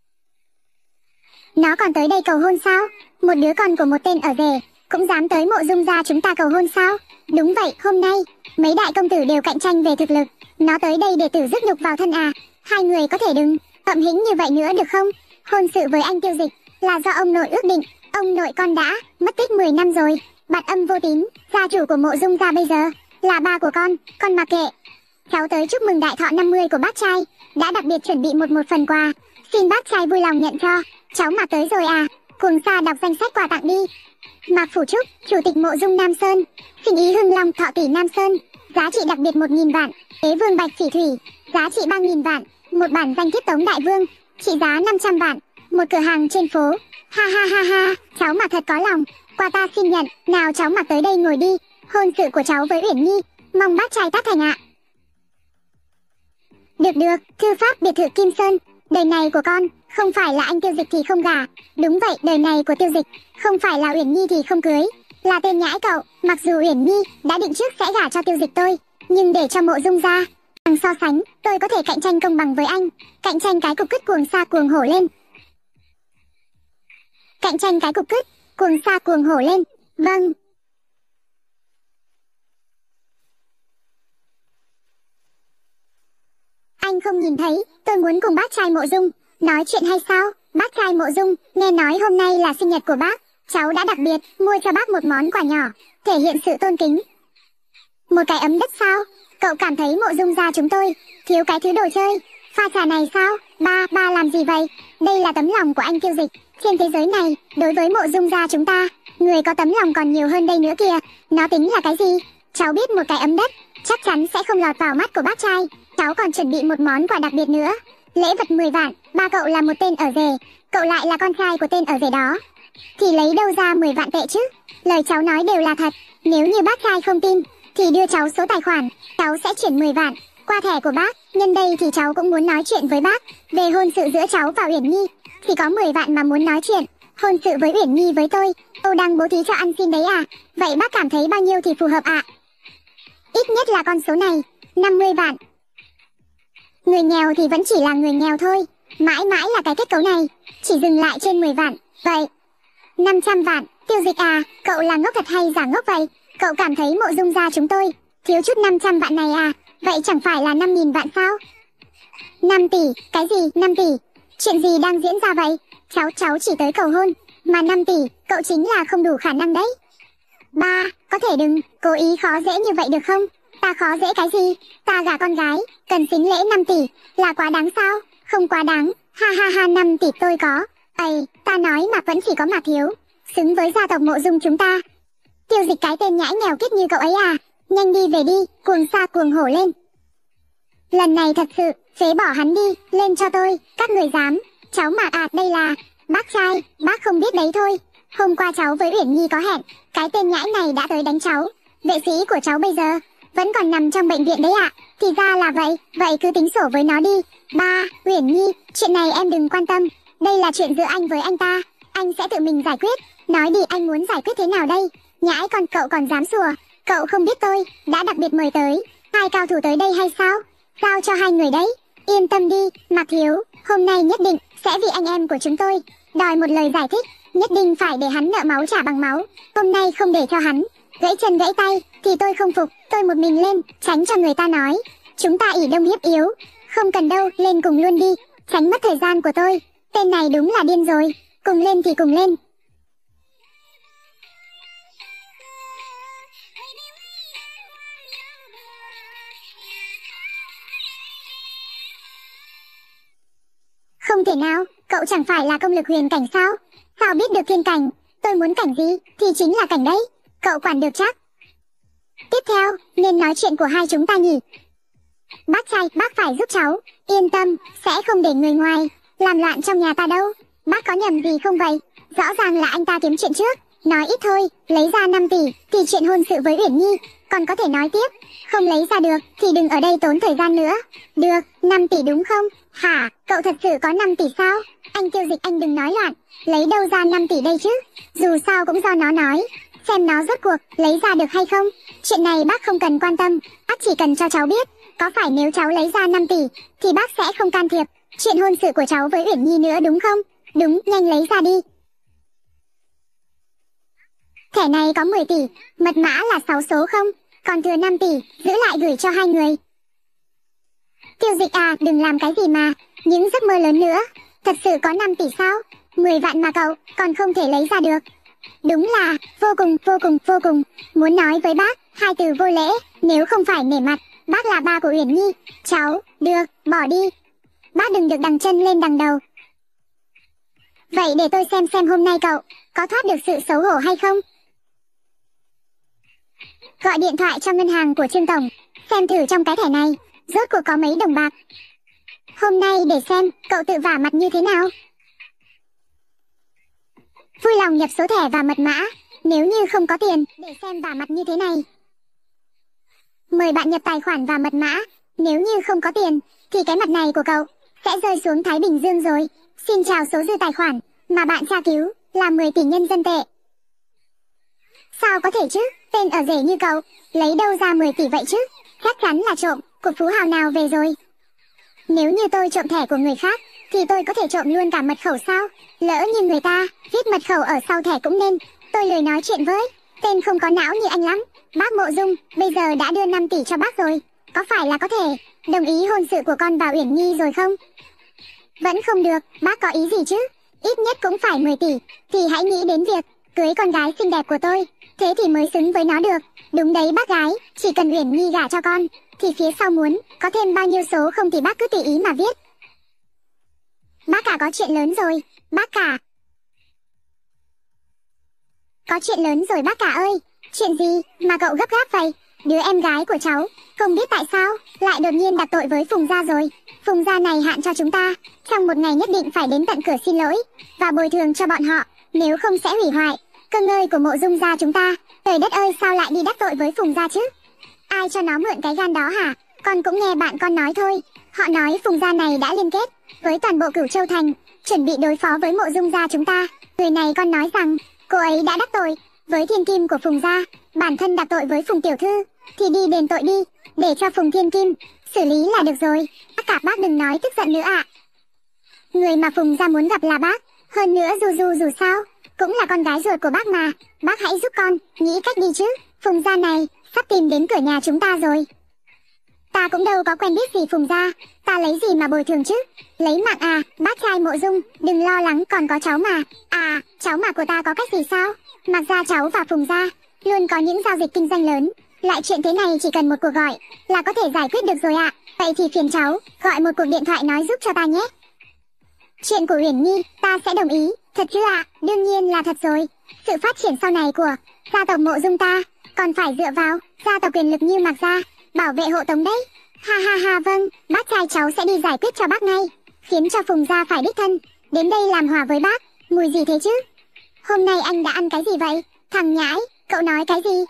Nó còn tới đây cầu hôn sao? Một đứa con của một tên ở rể cũng dám tới Mộ Dung gia chúng ta cầu hôn sao? Đúng vậy, hôm nay mấy đại công tử đều cạnh tranh về thực lực. Nó tới đây để tử dứt nhục vào thân à? Hai người có thể đừng ậm hĩnh như vậy nữa được không? Hôn sự với anh Tiêu Dịch là do ông nội ước định. Ông nội con đã mất tích mười năm rồi. Bạt âm vô tín, gia chủ của Mộ Dung gia bây giờ là ba của con, con mặc kệ. Cháu tới chúc mừng đại thọ năm mươi của bác trai, đã đặc biệt chuẩn bị một một phần quà, xin bác trai vui lòng nhận cho. Cháu mà tới rồi à? Cuồng Sa đọc danh sách quà tặng đi. Mạc Phủ Trúc, chủ tịch Mộ Dung Nam Sơn, sinh ý Hưng Long Thọ Tỷ Nam Sơn, giá trị đặc biệt một nghìn vạn. Đế Vương Bạch Phỉ Thủy, giá trị ba nghìn vạn. Một bản danh thiếp Tống Đại Vương, trị giá năm trăm vạn. Một cửa hàng trên phố. Ha ha ha ha, cháu mà thật có lòng. Quà ta xin nhận, nào cháu mặc tới đây ngồi đi. Hôn sự của cháu với Uyển Nhi, mong bác trai tác thành ạ. Được được, thư pháp biệt thự Kim Sơn. Đời này của con, không phải là anh Tiêu Dịch thì không gả. Đúng vậy, đời này của Tiêu Dịch, không phải là Uyển Nhi thì không cưới. Là tên nhãi cậu, mặc dù Uyển Nhi đã định trước sẽ gả cho Tiêu Dịch tôi, nhưng để cho Mộ Dung gia bằng so sánh, tôi có thể cạnh tranh công bằng với anh. Cạnh tranh cái cục cứt cuồng sa cuồng hổ lên. Cạnh tranh cái cục cứt cuồng sa cuồng hổ lên. Vâng. Anh không nhìn thấy, tôi muốn cùng bác trai Mộ Dung nói chuyện hay sao? Bác trai Mộ Dung, nghe nói hôm nay là sinh nhật của bác, cháu đã đặc biệt mua cho bác một món quà nhỏ, thể hiện sự tôn kính. Một cái ấm đất sao? Cậu cảm thấy Mộ Dung gia chúng tôi thiếu cái thứ đồ chơi pha trà này sao? Ba, ba làm gì vậy? Đây là tấm lòng của anh Tiêu Dịch. Trên thế giới này, đối với Mộ Dung gia chúng ta, người có tấm lòng còn nhiều hơn đây nữa kìa. Nó tính là cái gì? Cháu biết một cái ấm đất chắc chắn sẽ không lọt vào mắt của bác trai. Cháu còn chuẩn bị một món quà đặc biệt nữa. Lễ vật mười vạn, ba cậu là một tên ở rể, cậu lại là con trai của tên ở rể đó, thì lấy đâu ra mười vạn tệ chứ? Lời cháu nói đều là thật. Nếu như bác trai không tin, thì đưa cháu số tài khoản, cháu sẽ chuyển mười vạn qua thẻ của bác. Nhân đây thì cháu cũng muốn nói chuyện với bác về hôn sự giữa cháu và Uyển Nhi. Thì có mười vạn mà muốn nói chuyện hôn sự với Uyển Nhi với tôi, tôi đang bố thí cho ăn xin đấy à? Vậy bác cảm thấy bao nhiêu thì phù hợp ạ? À? Ít nhất là con số này, năm mươi vạn. Người nghèo thì vẫn chỉ là người nghèo thôi, mãi mãi là cái kết cấu này, chỉ dừng lại trên mười vạn. Vậy năm trăm vạn. Tiêu Dịch à, cậu là ngốc thật hay giả ngốc vậy? Cậu cảm thấy Mộ Dung gia chúng tôi thiếu chút năm trăm vạn này à? Vậy chẳng phải là năm nghìn vạn sao? năm tỷ, cái gì năm tỷ? Chuyện gì đang diễn ra vậy? Cháu cháu chỉ tới cầu hôn, mà năm tỷ, cậu chính là không đủ khả năng đấy. Ba, có thể đừng cố ý khó dễ như vậy được không? Ta khó dễ cái gì? Ta gả con gái, cần xính lễ năm tỷ, là quá đáng sao? Không quá đáng, ha ha ha, năm tỷ tôi có. Ây, ta nói mà vẫn chỉ có mà thiếu, xứng với gia tộc Mộ Dung chúng ta. Tiêu Dịch cái tên nhãi nghèo kiết như cậu ấy à? Nhanh đi về đi, cuồng sa cuồng hổ lên. Lần này thật sự, phế bỏ hắn đi, lên cho tôi, các người dám. Cháu mà à, đây là bác trai, bác không biết đấy thôi. Hôm qua cháu với Uyển Nhi có hẹn, cái tên nhãi này đã tới đánh cháu. Vệ sĩ của cháu bây giờ vẫn còn nằm trong bệnh viện đấy ạ. À. Thì ra là vậy, vậy cứ tính sổ với nó đi. Ba, Uyển Nhi, chuyện này em đừng quan tâm. Đây là chuyện giữa anh với anh ta, anh sẽ tự mình giải quyết. Nói đi, anh muốn giải quyết thế nào đây? Nhãi con, cậu còn dám sủa. Cậu không biết tôi đã đặc biệt mời tới hai cao thủ tới đây hay sao? Giao cho hai người đấy. Yên tâm đi, Mạc Thiếu, hôm nay nhất định sẽ vì anh em của chúng tôi đòi một lời giải thích. Nhất định phải để hắn nợ máu trả bằng máu. Hôm nay không để cho hắn gãy chân gãy tay thì tôi không phục. Tôi một mình lên, tránh cho người ta nói chúng ta ỷ đông hiếp yếu. Không cần đâu, lên cùng luôn đi, tránh mất thời gian của tôi. Tên này đúng là điên rồi. Cùng lên thì cùng lên. Không thể nào, cậu chẳng phải là công lực huyền cảnh sao? Sao biết được thiên cảnh? Tôi muốn cảnh gì thì chính là cảnh đấy. Cậu quản được chắc. Tiếp theo, nên nói chuyện của hai chúng ta nhỉ? Bác trai, bác phải giúp cháu. Yên tâm, sẽ không để người ngoài làm loạn trong nhà ta đâu. Bác có nhầm gì không vậy? Rõ ràng là anh ta kiếm chuyện trước. Nói ít thôi, lấy ra năm tỷ thì chuyện hôn sự với Uyển Nhi còn có thể nói tiếp. Không lấy ra được thì đừng ở đây tốn thời gian nữa. Được, năm tỷ đúng không? Hả, cậu thật sự có năm tỷ sao? Anh Tiêu Dịch, anh đừng nói loạn. Lấy đâu ra năm tỷ đây chứ? Dù sao cũng do nó nói. Xem nó rốt cuộc lấy ra được hay không. Chuyện này bác không cần quan tâm. Bác chỉ cần cho cháu biết. Có phải nếu cháu lấy ra năm tỷ thì bác sẽ không can thiệp chuyện hôn sự của cháu với Uyển Nhi nữa đúng không? Đúng, nhanh lấy ra đi. Thẻ này có mười tỷ, mật mã là sáu số không? Còn thừa năm tỷ, giữ lại gửi cho hai người. Tiêu Dịch à, đừng làm cái gì mà những giấc mơ lớn nữa. Thật sự có năm tỷ sao? mười vạn mà cậu còn không thể lấy ra được. Đúng là vô cùng vô cùng vô cùng muốn nói với bác hai từ vô lễ. Nếu không phải nể mặt, bác là ba của Uyển Nhi. Cháu, được, bỏ đi. Bác đừng được đằng chân lên đằng đầu. Vậy để tôi xem xem hôm nay cậu có thoát được sự xấu hổ hay không. Gọi điện thoại cho ngân hàng của Trương Tổng, xem thử trong cái thẻ này rốt cuộc có mấy đồng bạc. Hôm nay để xem cậu tự vả mặt như thế nào. Vui lòng nhập số thẻ và mật mã. Nếu như không có tiền, để xem vả mặt như thế này. Mời bạn nhập tài khoản và mật mã. Nếu như không có tiền, thì cái mặt này của cậu sẽ rơi xuống Thái Bình Dương rồi. Xin chào, số dư tài khoản mà bạn tra cứu là mười tỷ nhân dân tệ. Sao có thể chứ? Tên ở rể như cậu lấy đâu ra mười tỷ vậy chứ? Chắc chắn là trộm của phú hào nào về rồi. Nếu như tôi trộm thẻ của người khác thì tôi có thể trộm luôn cả mật khẩu sao? Lỡ như người ta viết mật khẩu ở sau thẻ cũng nên. Tôi lười nói chuyện với tên không có não như anh lắm. Bác Mộ Dung bây giờ đã đưa năm tỷ cho bác rồi. Có phải là có thể đồng ý hôn sự của con vào Uyển Nhi rồi không? Vẫn không được, bác có ý gì chứ? Ít nhất cũng phải mười tỷ. Thì hãy nghĩ đến việc cưới con gái xinh đẹp của tôi. Thế thì mới xứng với nó được. Đúng đấy bác gái, chỉ cần Uyển Nhi gả cho con thì phía sau muốn có thêm bao nhiêu số không thì bác cứ tùy ý mà viết. Bác cả có chuyện lớn rồi. Bác cả Có chuyện lớn rồi bác cả ơi. Chuyện gì mà cậu gấp gáp vậy? Đứa em gái của cháu không biết tại sao lại đột nhiên đặt tội với Phùng gia rồi. Phùng gia này hạn cho chúng ta trong một ngày nhất định phải đến tận cửa xin lỗi và bồi thường cho bọn họ, nếu không sẽ hủy hoại cơ ngơi của Mộ Dung gia chúng ta. Trời đất ơi, sao lại đi đắc tội với Phùng gia chứ? Ai cho nó mượn cái gan đó hả? Con cũng nghe bạn con nói thôi. Họ nói Phùng gia này đã liên kết với toàn bộ Cửu Châu thành, chuẩn bị đối phó với Mộ Dung gia chúng ta. Người này con nói rằng cô ấy đã đắc tội với thiên kim của Phùng gia, bản thân đắc tội với Phùng tiểu thư thì đi đền tội đi, để cho Phùng thiên kim xử lý là được rồi. Bác cả, bác đừng nói tức giận nữa ạ. Người mà Phùng gia muốn gặp là bác, hơn nữa Du Du dù sao cũng là con gái ruột của bác mà. Bác hãy giúp con nghĩ cách đi chứ. Phùng gia này sắp tìm đến cửa nhà chúng ta rồi. Ta cũng đâu có quen biết gì Phùng gia, ta lấy gì mà bồi thường chứ? Lấy mạng à? Bác trai Mộ Dung đừng lo lắng, còn có cháu mà. À, cháu mà của ta có cách gì sao? Mặc ra cháu và Phùng gia luôn có những giao dịch kinh doanh lớn, lại chuyện thế này chỉ cần một cuộc gọi là có thể giải quyết được rồi ạ. Vậy thì phiền cháu gọi một cuộc điện thoại nói giúp cho ta nhé. Chuyện của Uyển Nhi ta sẽ đồng ý. Thật chứ ạ? Đương nhiên là thật rồi. Sự phát triển sau này của gia tộc Mộ Dung ta còn phải dựa vào gia tộc quyền lực như Mạc gia bảo vệ hộ tống đấy. Ha ha ha, vâng, bác trai cháu sẽ đi giải quyết cho bác ngay, khiến cho Phùng gia phải đích thân đến đây làm hòa với bác. Mùi gì thế chứ? Hôm nay anh đã ăn cái gì vậy? Thằng nhãi, cậu nói cái gì?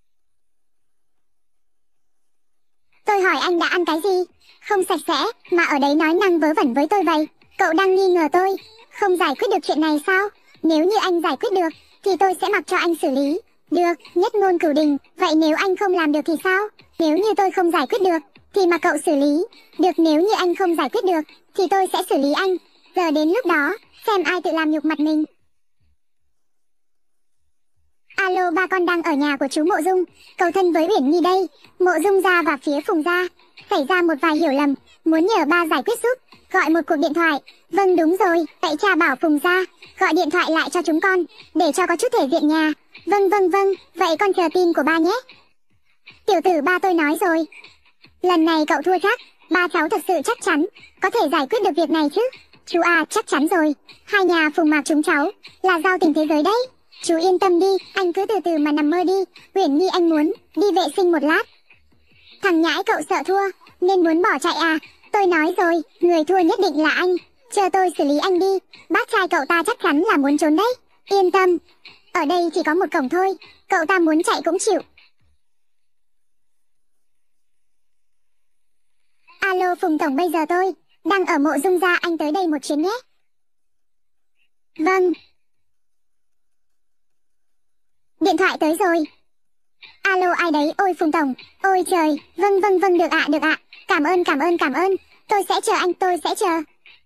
Tôi hỏi anh đã ăn cái gì? Không sạch sẽ mà ở đấy nói năng vớ vẩn với tôi vậy. Cậu đang nghi ngờ tôi không giải quyết được chuyện này sao? Nếu như anh giải quyết được thì tôi sẽ mặc cho anh xử lý. Được, nhất ngôn cửu đình. Vậy nếu anh không làm được thì sao? Nếu như tôi không giải quyết được thì mà cậu xử lý. Được, nếu như anh không giải quyết được thì tôi sẽ xử lý anh. Giờ đến lúc đó xem ai tự làm nhục mặt mình. Alo ba, con đang ở nhà của chú Mộ Dung, cầu thân với Uyển Nhi đây. Mộ Dung gia và phía Phùng gia xảy ra một vài hiểu lầm, muốn nhờ ba giải quyết giúp. Gọi một cuộc điện thoại. Vâng đúng rồi, vậy cha bảo Phùng gia gọi điện thoại lại cho chúng con để cho có chút thể diện nhà. Vâng vâng vâng, vậy con chờ tin của ba nhé. Tiểu tử, ba tôi nói rồi, lần này cậu thua chắc. Ba cháu thật sự chắc chắn có thể giải quyết được việc này chứ? Chú à, chắc chắn rồi. Hai nhà Phùng Mạc chúng cháu là giao tình thế giới đấy. Chú yên tâm đi, anh cứ từ từ mà nằm mơ đi. Uyển Nhi anh muốn đi vệ sinh một lát. Thằng nhãi cậu sợ thua nên muốn bỏ chạy à? Tôi nói rồi, người thua nhất định là anh. Chờ tôi xử lý anh đi. Bác trai cậu ta chắc chắn là muốn trốn đấy. Yên tâm, ở đây chỉ có một cổng thôi, cậu ta muốn chạy cũng chịu. Alo Phùng Tổng, bây giờ tôi đang ở Mộ Dung gia, anh tới đây một chuyến nhé. Vâng. Điện thoại tới rồi. Alo ai đấy? Ôi Phùng Tổng, ôi trời, vâng vâng vâng được ạ, được ạ. Cảm ơn cảm ơn cảm ơn, tôi sẽ chờ anh, tôi sẽ chờ.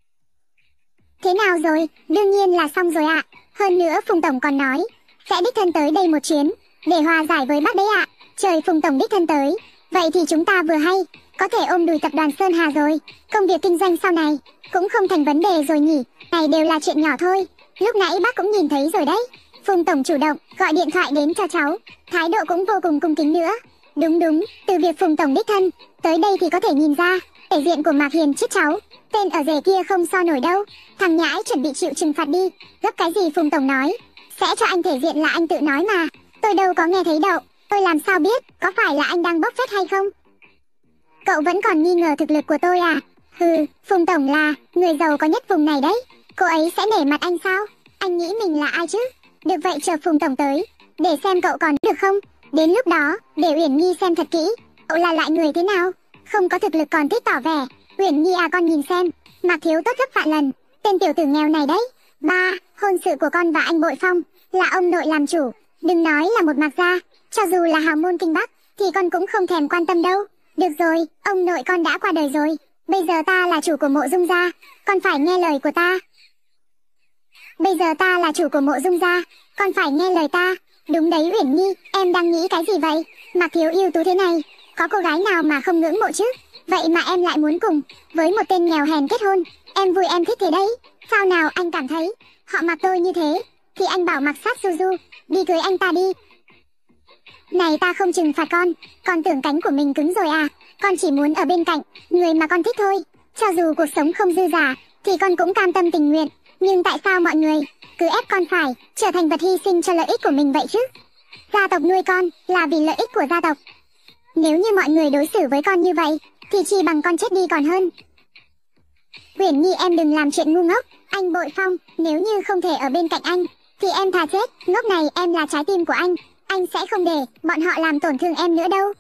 Thế nào rồi? Đương nhiên là xong rồi ạ. Hơn nữa Phùng Tổng còn nói sẽ đích thân tới đây một chuyến để hòa giải với bác đấy ạ. Trời, Phùng Tổng đích thân tới, vậy thì chúng ta vừa hay có thể ôm đùi tập đoàn Sơn Hà rồi. Công việc kinh doanh sau này cũng không thành vấn đề rồi nhỉ. Này đều là chuyện nhỏ thôi. Lúc nãy bác cũng nhìn thấy rồi đấy. Phùng Tổng chủ động gọi điện thoại đến cho cháu, thái độ cũng vô cùng cung kính nữa. Đúng đúng, từ việc Phùng Tổng đích thân tới đây thì có thể nhìn ra thể diện của Mạc Hiền chết cháu. Tên ở rể kia không so nổi đâu. Thằng nhãi chuẩn bị chịu trừng phạt đi. Gấp cái gì Phùng Tổng nói sẽ cho anh thể diện là anh tự nói mà. Tôi đâu có nghe thấy đâu. Tôi làm sao biết có phải là anh đang bốc phét hay không? Cậu vẫn còn nghi ngờ thực lực của tôi à? Hừ, Phùng Tổng là người giàu có nhất vùng này đấy. Cô ấy sẽ nể mặt anh sao? Anh nghĩ mình là ai chứ? Được vậy, chờ Phùng Tổng tới để xem cậu còn được không. Đến lúc đó để Uyển Nhi xem thật kỹ cậu là loại người thế nào. Không có thực lực còn thích tỏ vẻ. Uyển Nhi à, con nhìn xem, Mạc Thiếu tốt gấp vạn lần tên tiểu tử nghèo này đấy. Ba, hôn sự của con và anh Bội Phong là ông nội làm chủ. Đừng nói là một Mạc gia, cho dù là hào môn kinh Bắc thì con cũng không thèm quan tâm đâu. Được rồi, ông nội con đã qua đời rồi. Bây giờ ta là chủ của Mộ Dung gia, con phải nghe lời của ta. Bây giờ ta là chủ của Mộ Dung gia, con phải nghe lời ta. Đúng đấy Uyển Nhi, em đang nghĩ cái gì vậy? Mạc Thiếu ưu tú thế này, có cô gái nào mà không ngưỡng mộ chứ? Vậy mà em lại muốn cùng với một tên nghèo hèn kết hôn. Em vui, em thích thế đấy. Sao nào, anh cảm thấy họ Mạc tôi như thế thì anh bảo Mạc Sát Du Du đi cưới anh ta đi. Này, ta không trừng phạt con, con tưởng cánh của mình cứng rồi à? Con chỉ muốn ở bên cạnh người mà con thích thôi. Cho dù cuộc sống không dư dả thì con cũng cam tâm tình nguyện. Nhưng tại sao mọi người cứ ép con phải trở thành vật hy sinh cho lợi ích của mình vậy chứ? Gia tộc nuôi con là vì lợi ích của gia tộc. Nếu như mọi người đối xử với con như vậy thì chỉ bằng con chết đi còn hơn. Uyển Nhi, em đừng làm chuyện ngu ngốc. Anh Bội Phong nếu như không thể ở bên cạnh anh thì em thà chết. Ngốc này, em là trái tim của anh, anh sẽ không để bọn họ làm tổn thương em nữa đâu.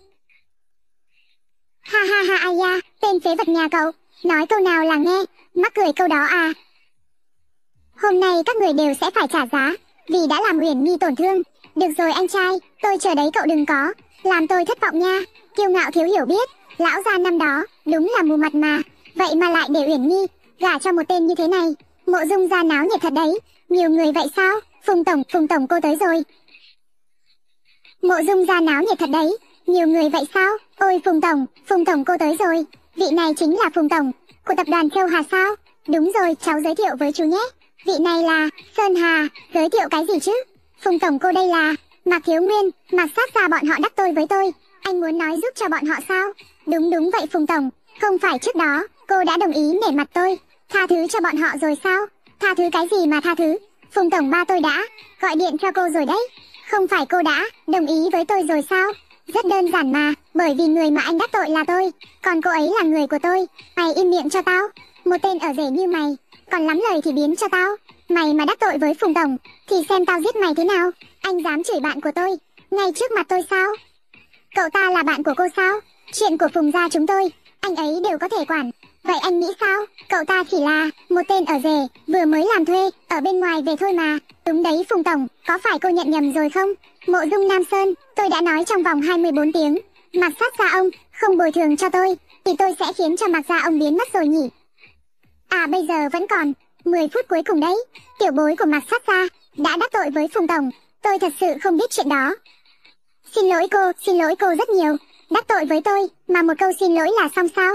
Ha ha ha, ai da, tên phế vật nhà cậu nói câu nào là nghe, mắc cười câu đó à? Hôm nay các người đều sẽ phải trả giá vì đã làm Uyển Nhi tổn thương. Được rồi anh trai, tôi chờ đấy, cậu đừng có làm tôi thất vọng nha. Kiêu ngạo thiếu hiểu biết, lão gia năm đó đúng là mù mặt mà. Vậy mà lại để Uyển Nhi gả cho một tên như thế này. Mộ Dung gia náo nhiệt thật đấy. Nhiều người vậy sao? Phùng Tổng, Phùng Tổng cô tới rồi. Mộ Dung gia náo nhiệt thật đấy. Nhiều người vậy sao? Ôi Phùng Tổng, Phùng Tổng cô tới rồi. Vị này chính là Phùng Tổng của tập đoàn Châu Hà sao? Đúng rồi, cháu giới thiệu với chú nhé. Vị này là Sơn Hà. Giới thiệu cái gì chứ? Phùng Tổng cô đây là Mạc Thiếu Nguyên. Mạc Sát gia bọn họ đắc tội với tôi, anh muốn nói giúp cho bọn họ sao? Đúng đúng vậy Phùng Tổng. Không phải trước đó cô đã đồng ý nể mặt tôi, tha thứ cho bọn họ rồi sao? Tha thứ cái gì mà tha thứ? Phùng Tổng, ba tôi đã gọi điện cho cô rồi đấy. Không phải cô đã đồng ý với tôi rồi sao? Rất đơn giản mà, bởi vì người mà anh đắc tội là tôi, còn cô ấy là người của tôi. Mày im miệng cho tao. Một tên ở rể như mày còn lắm lời thì biến cho tao. Mày mà đắc tội với Phùng Tổng thì xem tao giết mày thế nào. Anh dám chửi bạn của tôi ngay trước mặt tôi sao? Cậu ta là bạn của cô sao? Chuyện của Phùng gia chúng tôi anh ấy đều có thể quản. Vậy anh nghĩ sao? Cậu ta chỉ là một tên ở rể vừa mới làm thuê ở bên ngoài về thôi mà. Đúng đấy Phùng Tổng, có phải cô nhận nhầm rồi không? Mộ Dung Nam Sơn, tôi đã nói trong vòng hai mươi bốn tiếng Mạc Sát gia ông không bồi thường cho tôi thì tôi sẽ khiến cho Mạc gia ông biến mất rồi nhỉ. À, bây giờ vẫn còn mười phút cuối cùng đấy. Tiểu bối của Mạc Sát gia đã đắc tội với Phùng Tổng, tôi thật sự không biết chuyện đó. Xin lỗi cô, xin lỗi cô rất nhiều. Đắc tội với tôi mà một câu xin lỗi là xong sao?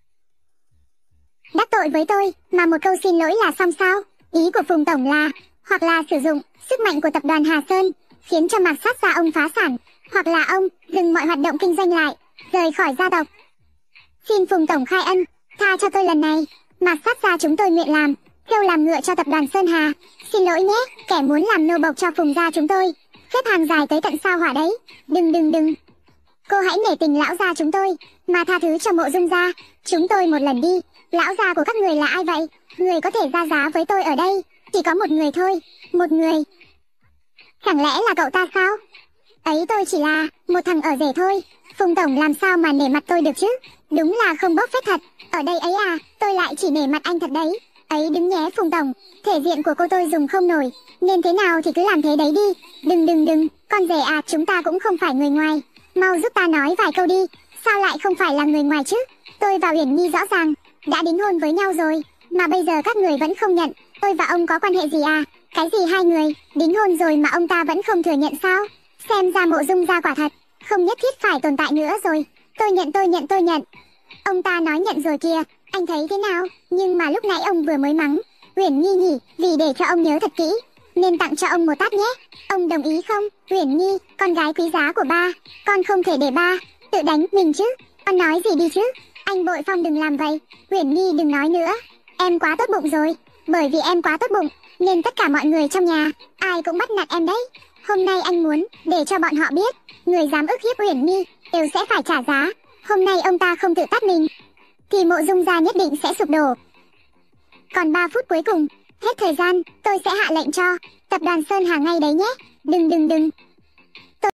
Đắc tội với tôi mà một câu xin lỗi là xong sao? Ý của Phùng Tổng là hoặc là sử dụng sức mạnh của tập đoàn Hà Sơn khiến cho Mạc Sát gia ông phá sản, hoặc là ông dừng mọi hoạt động kinh doanh lại, rời khỏi gia tộc. Xin Phùng Tổng khai ân, tha cho tôi lần này. Mạc Sát gia chúng tôi nguyện làm Kêu làm ngựa cho tập đoàn Sơn Hà. Xin lỗi nhé, kẻ muốn làm nô bộc cho Phùng gia chúng tôi. Xếp hàng dài tới tận sao hỏa đấy. Đừng đừng đừng. Cô hãy nể tình lão gia chúng tôi, mà tha thứ cho Mộ Dung gia. Chúng tôi một lần đi. Lão gia của các người là ai vậy? Người có thể ra giá với tôi ở đây chỉ có một người thôi. Một người. Chẳng lẽ là cậu ta sao? Ấy tôi chỉ là một thằng ở rể thôi. Phùng tổng làm sao mà nể mặt tôi được chứ? Đúng là không bốc phét thật. Ở đây ấy à, tôi lại chỉ nể mặt anh thật đấy. Ấy đứng nhé Phùng tổng, thể diện của cô tôi dùng không nổi, nên thế nào thì cứ làm thế đấy đi. Đừng đừng đừng, con rể à, chúng ta cũng không phải người ngoài. Mau giúp ta nói vài câu đi. Sao lại không phải là người ngoài chứ? Tôi và Uyển Nhi rõ ràng đã đính hôn với nhau rồi, mà bây giờ các người vẫn không nhận. Tôi và ông có quan hệ gì à? Cái gì hai người đính hôn rồi mà ông ta vẫn không thừa nhận sao? Xem ra Mộ Dung gia quả thật không nhất thiết phải tồn tại nữa rồi. Tôi nhận tôi nhận tôi nhận. Ông ta nói nhận rồi kìa, anh thấy thế nào? Nhưng mà lúc nãy ông vừa mới mắng Uyển Nhi nhỉ? Vì để cho ông nhớ thật kỹ nên tặng cho ông một tát nhé. Ông đồng ý không? Uyển Nhi, con gái quý giá của ba, con không thể để ba tự đánh mình chứ. Con nói gì đi chứ? Anh Bội Phong đừng làm vậy. Uyển Nhi đừng nói nữa. Em quá tốt bụng rồi. Bởi vì em quá tốt bụng nên tất cả mọi người trong nhà ai cũng bắt nạt em đấy. Hôm nay anh muốn để cho bọn họ biết, người dám ức hiếp Uyển Nhi đều sẽ phải trả giá. Hôm nay ông ta không tự tát mình thì Mộ Dung gia nhất định sẽ sụp đổ. Còn ba phút cuối cùng, hết thời gian, tôi sẽ hạ lệnh cho tập đoàn Sơn Hà ngay đấy nhé. Đừng đừng đừng. Tôi...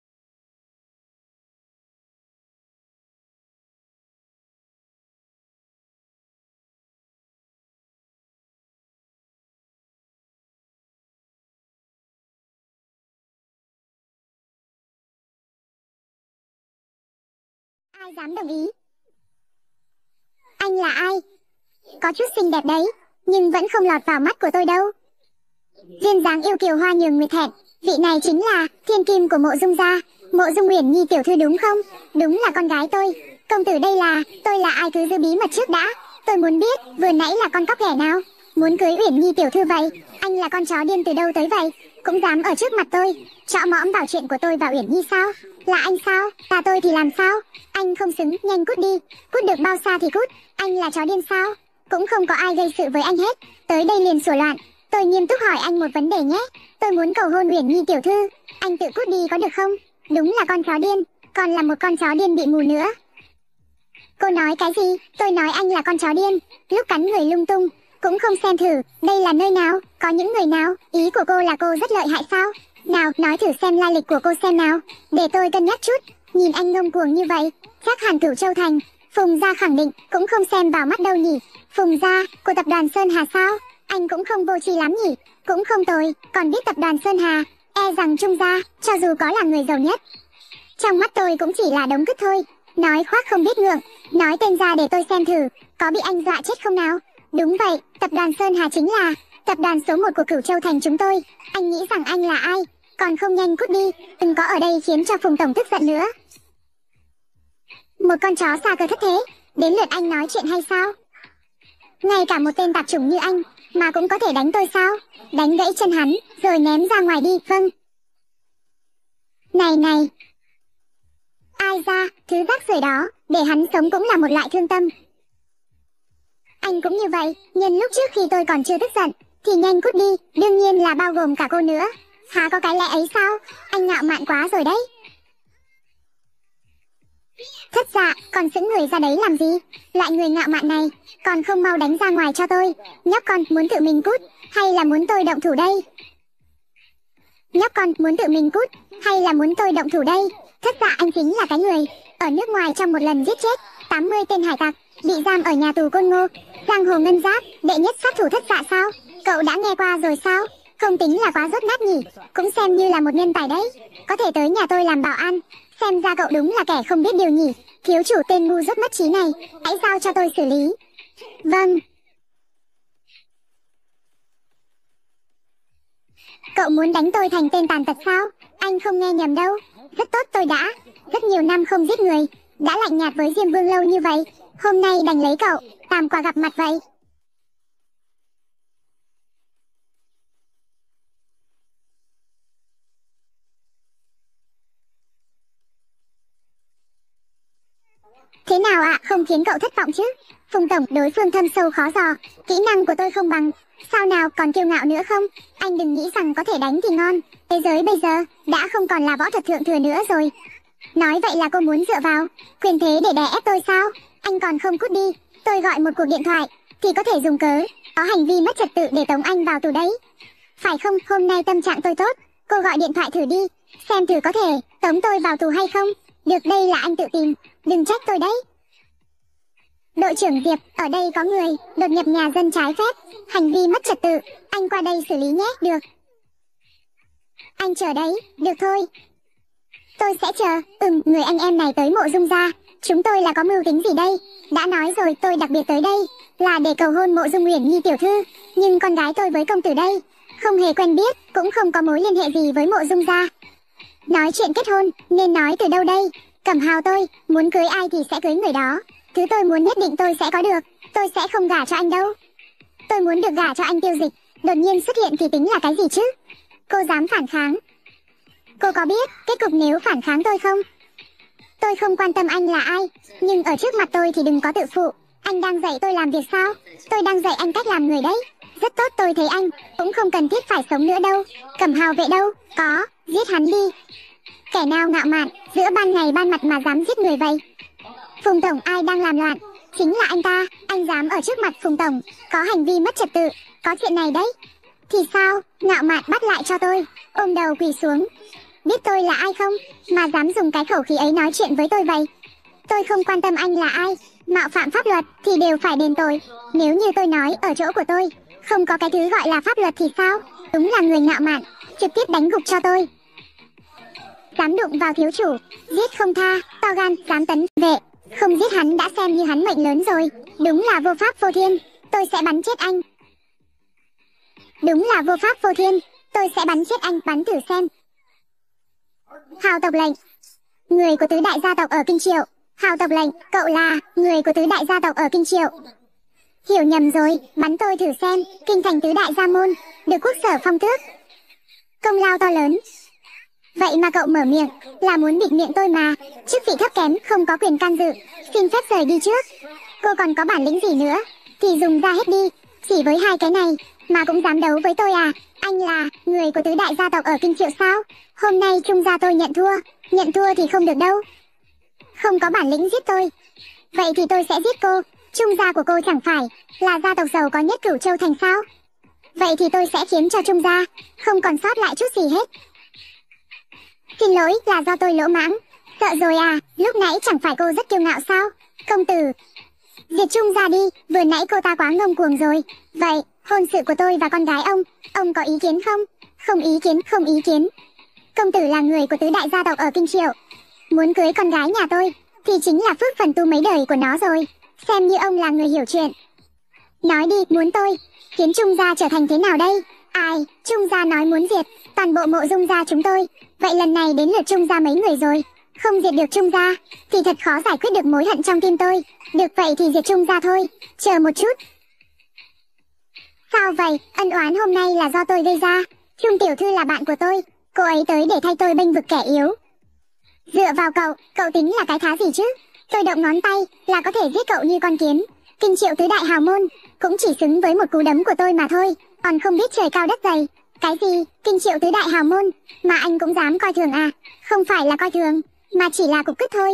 Ai dám đồng ý? Anh là ai? Có chút xinh đẹp đấy, nhưng vẫn không lọt vào mắt của tôi đâu. Duyên dáng yêu kiều hoa nhường nguyệt thẹn, vị này chính là thiên kim của Mộ Dung gia, Mộ Dung Uyển Nhi tiểu thư đúng không? Đúng là con gái tôi. Công tử đây là, tôi là ai cứ giữ bí mật trước đã. Tôi muốn biết vừa nãy là con cóc ghẻ nào muốn cưới Uyển Nhi tiểu thư vậy? Anh là con chó điên từ đâu tới vậy? Cũng dám ở trước mặt tôi chọ mõm vào chuyện của tôi và Uyển Nhi sao? Là anh sao? Ta tôi thì làm sao? Anh không xứng, nhanh cút đi. Cút được bao xa thì cút. Anh là chó điên sao? Cũng không có ai gây sự với anh hết, tới đây liền sủa loạn. Tôi nghiêm túc hỏi anh một vấn đề nhé. Tôi muốn cầu hôn Uyển Nhi tiểu thư. Anh tự cút đi có được không? Đúng là con chó điên, còn là một con chó điên bị mù nữa. Cô nói cái gì? Tôi nói anh là con chó điên. Lúc cắn người lung tung cũng không xem thử đây là nơi nào, có những người nào. Ý của cô là cô rất lợi hại sao? Nào nói thử xem lai lịch của cô xem nào, để tôi cân nhắc chút. Nhìn anh ngông cuồng như vậy, chắc hẳn Cửu Châu Thành, Phùng gia khẳng định cũng không xem vào mắt đâu nhỉ. Phùng gia của tập đoàn Sơn Hà sao? Anh cũng không vô tri lắm nhỉ. Cũng không tồi, còn biết tập đoàn Sơn Hà, e rằng Trung gia cho dù có là người giàu nhất, trong mắt tôi cũng chỉ là đống cứt thôi. Nói khoác không biết ngượng. Nói tên ra để tôi xem thử có bị anh dọa chết không nào. Đúng vậy, tập đoàn Sơn Hà chính là tập đoàn số một của Cửu Châu Thành chúng tôi. Anh nghĩ rằng anh là ai? Còn không nhanh cút đi, đừng có ở đây khiến cho Phùng tổng tức giận nữa. Một con chó xa cơ thất thế, đến lượt anh nói chuyện hay sao? Ngay cả một tên tạp chủng như anh mà cũng có thể đánh tôi sao? Đánh gãy chân hắn rồi ném ra ngoài đi. Vâng. Này này, ai ra thứ rác rưởi đó, để hắn sống cũng là một loại thương tâm. Anh cũng như vậy, nhân lúc trước khi tôi còn chưa tức giận thì nhanh cút đi, đương nhiên là bao gồm cả cô nữa. Hả, có cái lẽ ấy sao? Anh ngạo mạn quá rồi đấy. Thất dạ, còn sững người ra đấy làm gì? Loại người ngạo mạn này, còn không mau đánh ra ngoài cho tôi. Nhóc con muốn tự mình cút, hay là muốn tôi động thủ đây? Nhóc con muốn tự mình cút, hay là muốn tôi động thủ đây? Thất dạ, anh chính là cái người ở nước ngoài trong một lần giết chết tám mươi tên hải tặc, bị giam ở nhà tù Côn Ngô, giang hồ ngân giáp, đệ nhất sát thủ Thất dạ sao? Cậu đã nghe qua rồi sao? Không tính là quá rốt nát nhỉ, cũng xem như là một nhân tài đấy. Có thể tới nhà tôi làm bảo an. Xem ra cậu đúng là kẻ không biết điều nhỉ. Thiếu chủ tên ngu dốt mất trí này, hãy giao cho tôi xử lý. Vâng. Cậu muốn đánh tôi thành tên tàn tật sao? Anh không nghe nhầm đâu. Rất tốt, tôi đã rất nhiều năm không giết người, đã lạnh nhạt với Diêm Vương lâu như vậy, hôm nay đành lấy cậu làm quà gặp mặt vậy. Thế nào ạ, không khiến cậu thất vọng chứ? Phùng tổng, đối phương thâm sâu khó dò, kỹ năng của tôi không bằng. Sao nào, còn kiêu ngạo nữa không? Anh đừng nghĩ rằng có thể đánh thì ngon. Thế giới bây giờ đã không còn là võ thuật thượng thừa nữa rồi. Nói vậy là cô muốn dựa vào quyền thế để đè ép tôi sao? Anh còn không cút đi. Tôi gọi một cuộc điện thoại thì có thể dùng cớ có hành vi mất trật tự để tống anh vào tù đấy. Phải không? Hôm nay tâm trạng tôi tốt. Cô gọi điện thoại thử đi, xem thử có thể tống tôi vào tù hay không. Được, đây là anh tự tìm, đừng trách tôi đấy. Đội trưởng Diệp, ở đây có người đột nhập nhà dân trái phép, hành vi mất trật tự, anh qua đây xử lý nhé. Được. Anh chờ đấy. Được thôi, tôi sẽ chờ. Ừm, người anh em này tới mộ Dung gia, chúng tôi là có mưu tính gì đây? Đã nói rồi, tôi đặc biệt tới đây là để cầu hôn mộ Dung Uyển Nhi tiểu thư, nhưng con gái tôi với công tử đây không hề quen biết, cũng không có mối liên hệ gì với mộ Dung gia. Nói chuyện kết hôn nên nói từ đâu đây? Cẩm Hào, tôi muốn cưới ai thì sẽ cưới người đó. Thứ tôi muốn nhất định tôi sẽ có được. Tôi sẽ không gả cho anh đâu. Tôi muốn được gả cho anh Tiêu Dịch. Đột nhiên xuất hiện thì tính là cái gì chứ? Cô dám phản kháng? Cô có biết kết cục nếu phản kháng tôi không? Tôi không quan tâm anh là ai, nhưng ở trước mặt tôi thì đừng có tự phụ. Anh đang dạy tôi làm việc sao? Tôi đang dạy anh cách làm người đấy. Rất tốt, tôi thấy anh cũng không cần thiết phải sống nữa đâu. Cẩm Hào vệ đâu? Có, giết hắn đi. Kẻ nào ngạo mạn giữa ban ngày ban mặt mà dám giết người vậy? Phùng tổng, ai đang làm loạn? Chính là anh ta. Anh dám ở trước mặt Phùng tổng có hành vi mất trật tự, có chuyện này đấy. Thì sao? Ngạo mạn bắt lại cho tôi, ôm đầu quỳ xuống. Biết tôi là ai không mà dám dùng cái khẩu khí ấy nói chuyện với tôi vậy? Tôi không quan tâm anh là ai, mạo phạm pháp luật thì đều phải đền tội. Nếu như tôi nói ở chỗ của tôi không có cái thứ gọi là pháp luật thì sao? Đúng là người ngạo mạn, trực tiếp đánh gục cho tôi. Dám đụng vào thiếu chủ, giết không tha, to gan, dám tấn vệ. Không giết hắn đã xem như hắn mệnh lớn rồi. Đúng là vô pháp vô thiên, tôi sẽ bắn chết anh. Đúng là vô pháp vô thiên, tôi sẽ bắn chết anh, bắn thử xem. Hào tộc lệnh. Người của tứ đại gia tộc ở Kinh Triệu. Hào tộc lệnh, cậu là người của tứ đại gia tộc ở Kinh Triệu. Hiểu nhầm rồi, bắn tôi thử xem. Kinh thành tứ đại gia môn, được quốc sở phong tước, công lao to lớn. Vậy mà cậu mở miệng là muốn bịt miệng tôi mà. Chức vị thấp kém không có quyền can dự, xin phép rời đi trước. Cô còn có bản lĩnh gì nữa thì dùng ra hết đi. Chỉ với hai cái này mà cũng dám đấu với tôi à? Anh là người của tứ đại gia tộc ở Kinh Triệu sao? Hôm nay Trung gia tôi nhận thua. Nhận thua thì không được đâu. Không có bản lĩnh giết tôi, vậy thì tôi sẽ giết cô. Trung gia của cô chẳng phải là gia tộc giàu có nhất Cửu Châu thành sao? Vậy thì tôi sẽ khiến cho Trung gia không còn sót lại chút gì hết. Xin lỗi, là do tôi lỗ mãng. Sợ rồi à? Lúc nãy chẳng phải cô rất kiêu ngạo sao? Công tử, diệt Trung gia đi, vừa nãy cô ta quá ngông cuồng rồi. Vậy, hôn sự của tôi và con gái ông, ông có ý kiến không? Không ý kiến, không ý kiến. Công tử là người của tứ đại gia tộc ở Kinh Triệu, muốn cưới con gái nhà tôi thì chính là phước phần tu mấy đời của nó rồi. Xem như ông là người hiểu chuyện. Nói đi, muốn tôi khiến Trung gia trở thành thế nào đây? Ai? Trung gia nói muốn diệt toàn bộ mộ Dung gia chúng tôi. Vậy lần này đến lượt Trung gia mấy người rồi. Không diệt được Trung gia thì thật khó giải quyết được mối hận trong tim tôi. Được, vậy thì diệt Trung gia thôi. Chờ một chút. Sao vậy? Ân oán hôm nay là do tôi gây ra. Trung tiểu thư là bạn của tôi, cô ấy tới để thay tôi bênh vực kẻ yếu. Dựa vào cậu, cậu tính là cái thá gì chứ? Tôi động ngón tay là có thể giết cậu như con kiến. Kinh Triệu tứ đại hào môn cũng chỉ xứng với một cú đấm của tôi mà thôi. Còn không biết trời cao đất dày. Cái gì? Kinh Triệu tứ đại hào môn mà anh cũng dám coi thường à? Không phải là coi thường, mà chỉ là cục cứt thôi.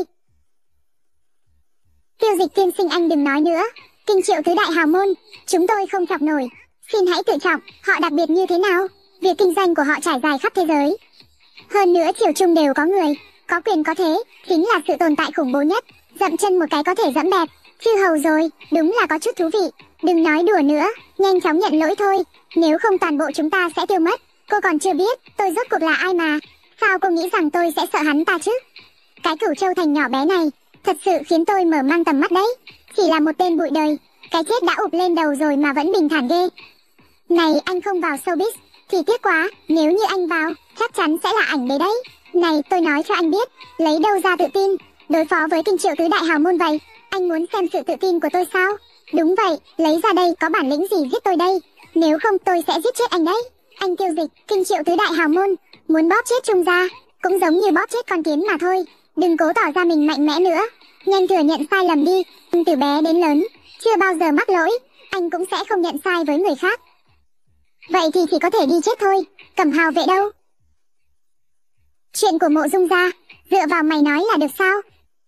Tiêu Dịch tiên sinh, anh đừng nói nữa. Kinh Triệu tứ đại hào môn chúng tôi không chọc nổi. Xin hãy tự trọng, họ đặc biệt như thế nào? Việc kinh doanh của họ trải dài khắp thế giới. Hơn nữa triều trung đều có người có quyền có thế, chính là sự tồn tại khủng bố nhất. Dậm chân một cái có thể dẫm bẹp chư hầu rồi, đúng là có chút thú vị. Đừng nói đùa nữa, nhanh chóng nhận lỗi thôi, nếu không toàn bộ chúng ta sẽ tiêu mất. Cô còn chưa biết tôi rốt cuộc là ai mà. Sao cô nghĩ rằng tôi sẽ sợ hắn ta chứ? Cái Cửu Châu thành nhỏ bé này thật sự khiến tôi mở mang tầm mắt đấy. Chỉ là một tên bụi đời, cái chết đã ụp lên đầu rồi mà vẫn bình thản ghê. Này, anh không vào showbiz thì tiếc quá, nếu như anh vào chắc chắn sẽ là ảnh đấy đấy. Này, tôi nói cho anh biết, lấy đâu ra tự tin đối phó với Kinh Triệu tứ đại hào môn vậy? Anh muốn xem sự tự tin của tôi sao? Đúng vậy, lấy ra đây, có bản lĩnh gì giết tôi đây? Nếu không tôi sẽ giết chết anh đấy. Anh Tiêu Dịch, Kinh Triệu tứ đại hào môn muốn bóp chết Trung gia cũng giống như bóp chết con kiến mà thôi. đừng cố tỏ ra mình mạnh mẽ nữa. Nhanh thừa nhận sai lầm đi. Từ bé đến lớn, chưa bao giờ mắc lỗi, anh cũng sẽ không nhận sai với người khác. Vậy thì chỉ có thể đi chết thôi. Cẩm Hào vệ đâu? Chuyện của Mộ Dung gia, dựa vào mày nói là được sao?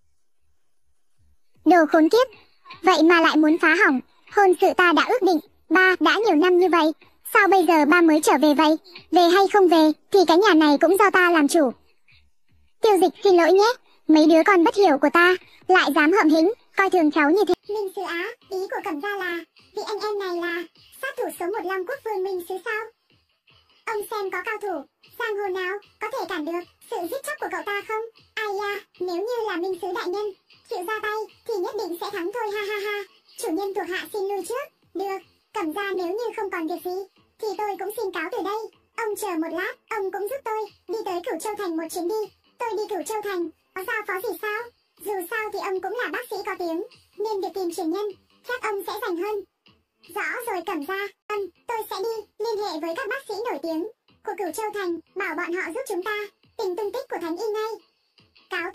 Đồ khốn kiếp, vậy mà lại muốn phá hỏng hôn sự ta đã ước định. Ba, đã nhiều năm như vậy, sao bây giờ ba mới trở về vậy? Về hay không về, thì cái nhà này cũng do ta làm chủ. Tiêu Dịch xin lỗi nhé, mấy đứa con bất hiểu của ta, lại dám hậm hĩnh, coi thường cháu như thế. Minh Sứ Á, ý của Cẩm gia là, vị anh em này là sát thủ số một Long Quốc Vương Minh Sứ sao? Ông xem có cao thủ, giang hồ nào có thể cản được sự giết chóc của cậu ta không? Ai da, nếu như là Minh Sứ đại nhân chịu ra tay thì nhất định sẽ thắng thôi, ha ha ha. Chủ nhân thuộc hạ xin lui trước. Được, Cẩm gia nếu như không còn việc gì thì tôi cũng xin cáo từ đây. Ông chờ một lát, ông cũng giúp tôi đi tới Cửu Châu Thành một chuyến đi. Tôi đi Cửu Châu Thành có giao phó gì sao? Dù sao thì ông cũng là bác sĩ có tiếng, nên việc tìm truyền nhân chắc ông sẽ rành hơn. Rõ rồi Cẩm gia, ừm, tôi sẽ đi liên hệ với các bác sĩ nổi tiếng của Cửu Châu Thành, bảo bọn họ giúp chúng ta tìm tung tích của Thánh Y ngay. Cáo từ.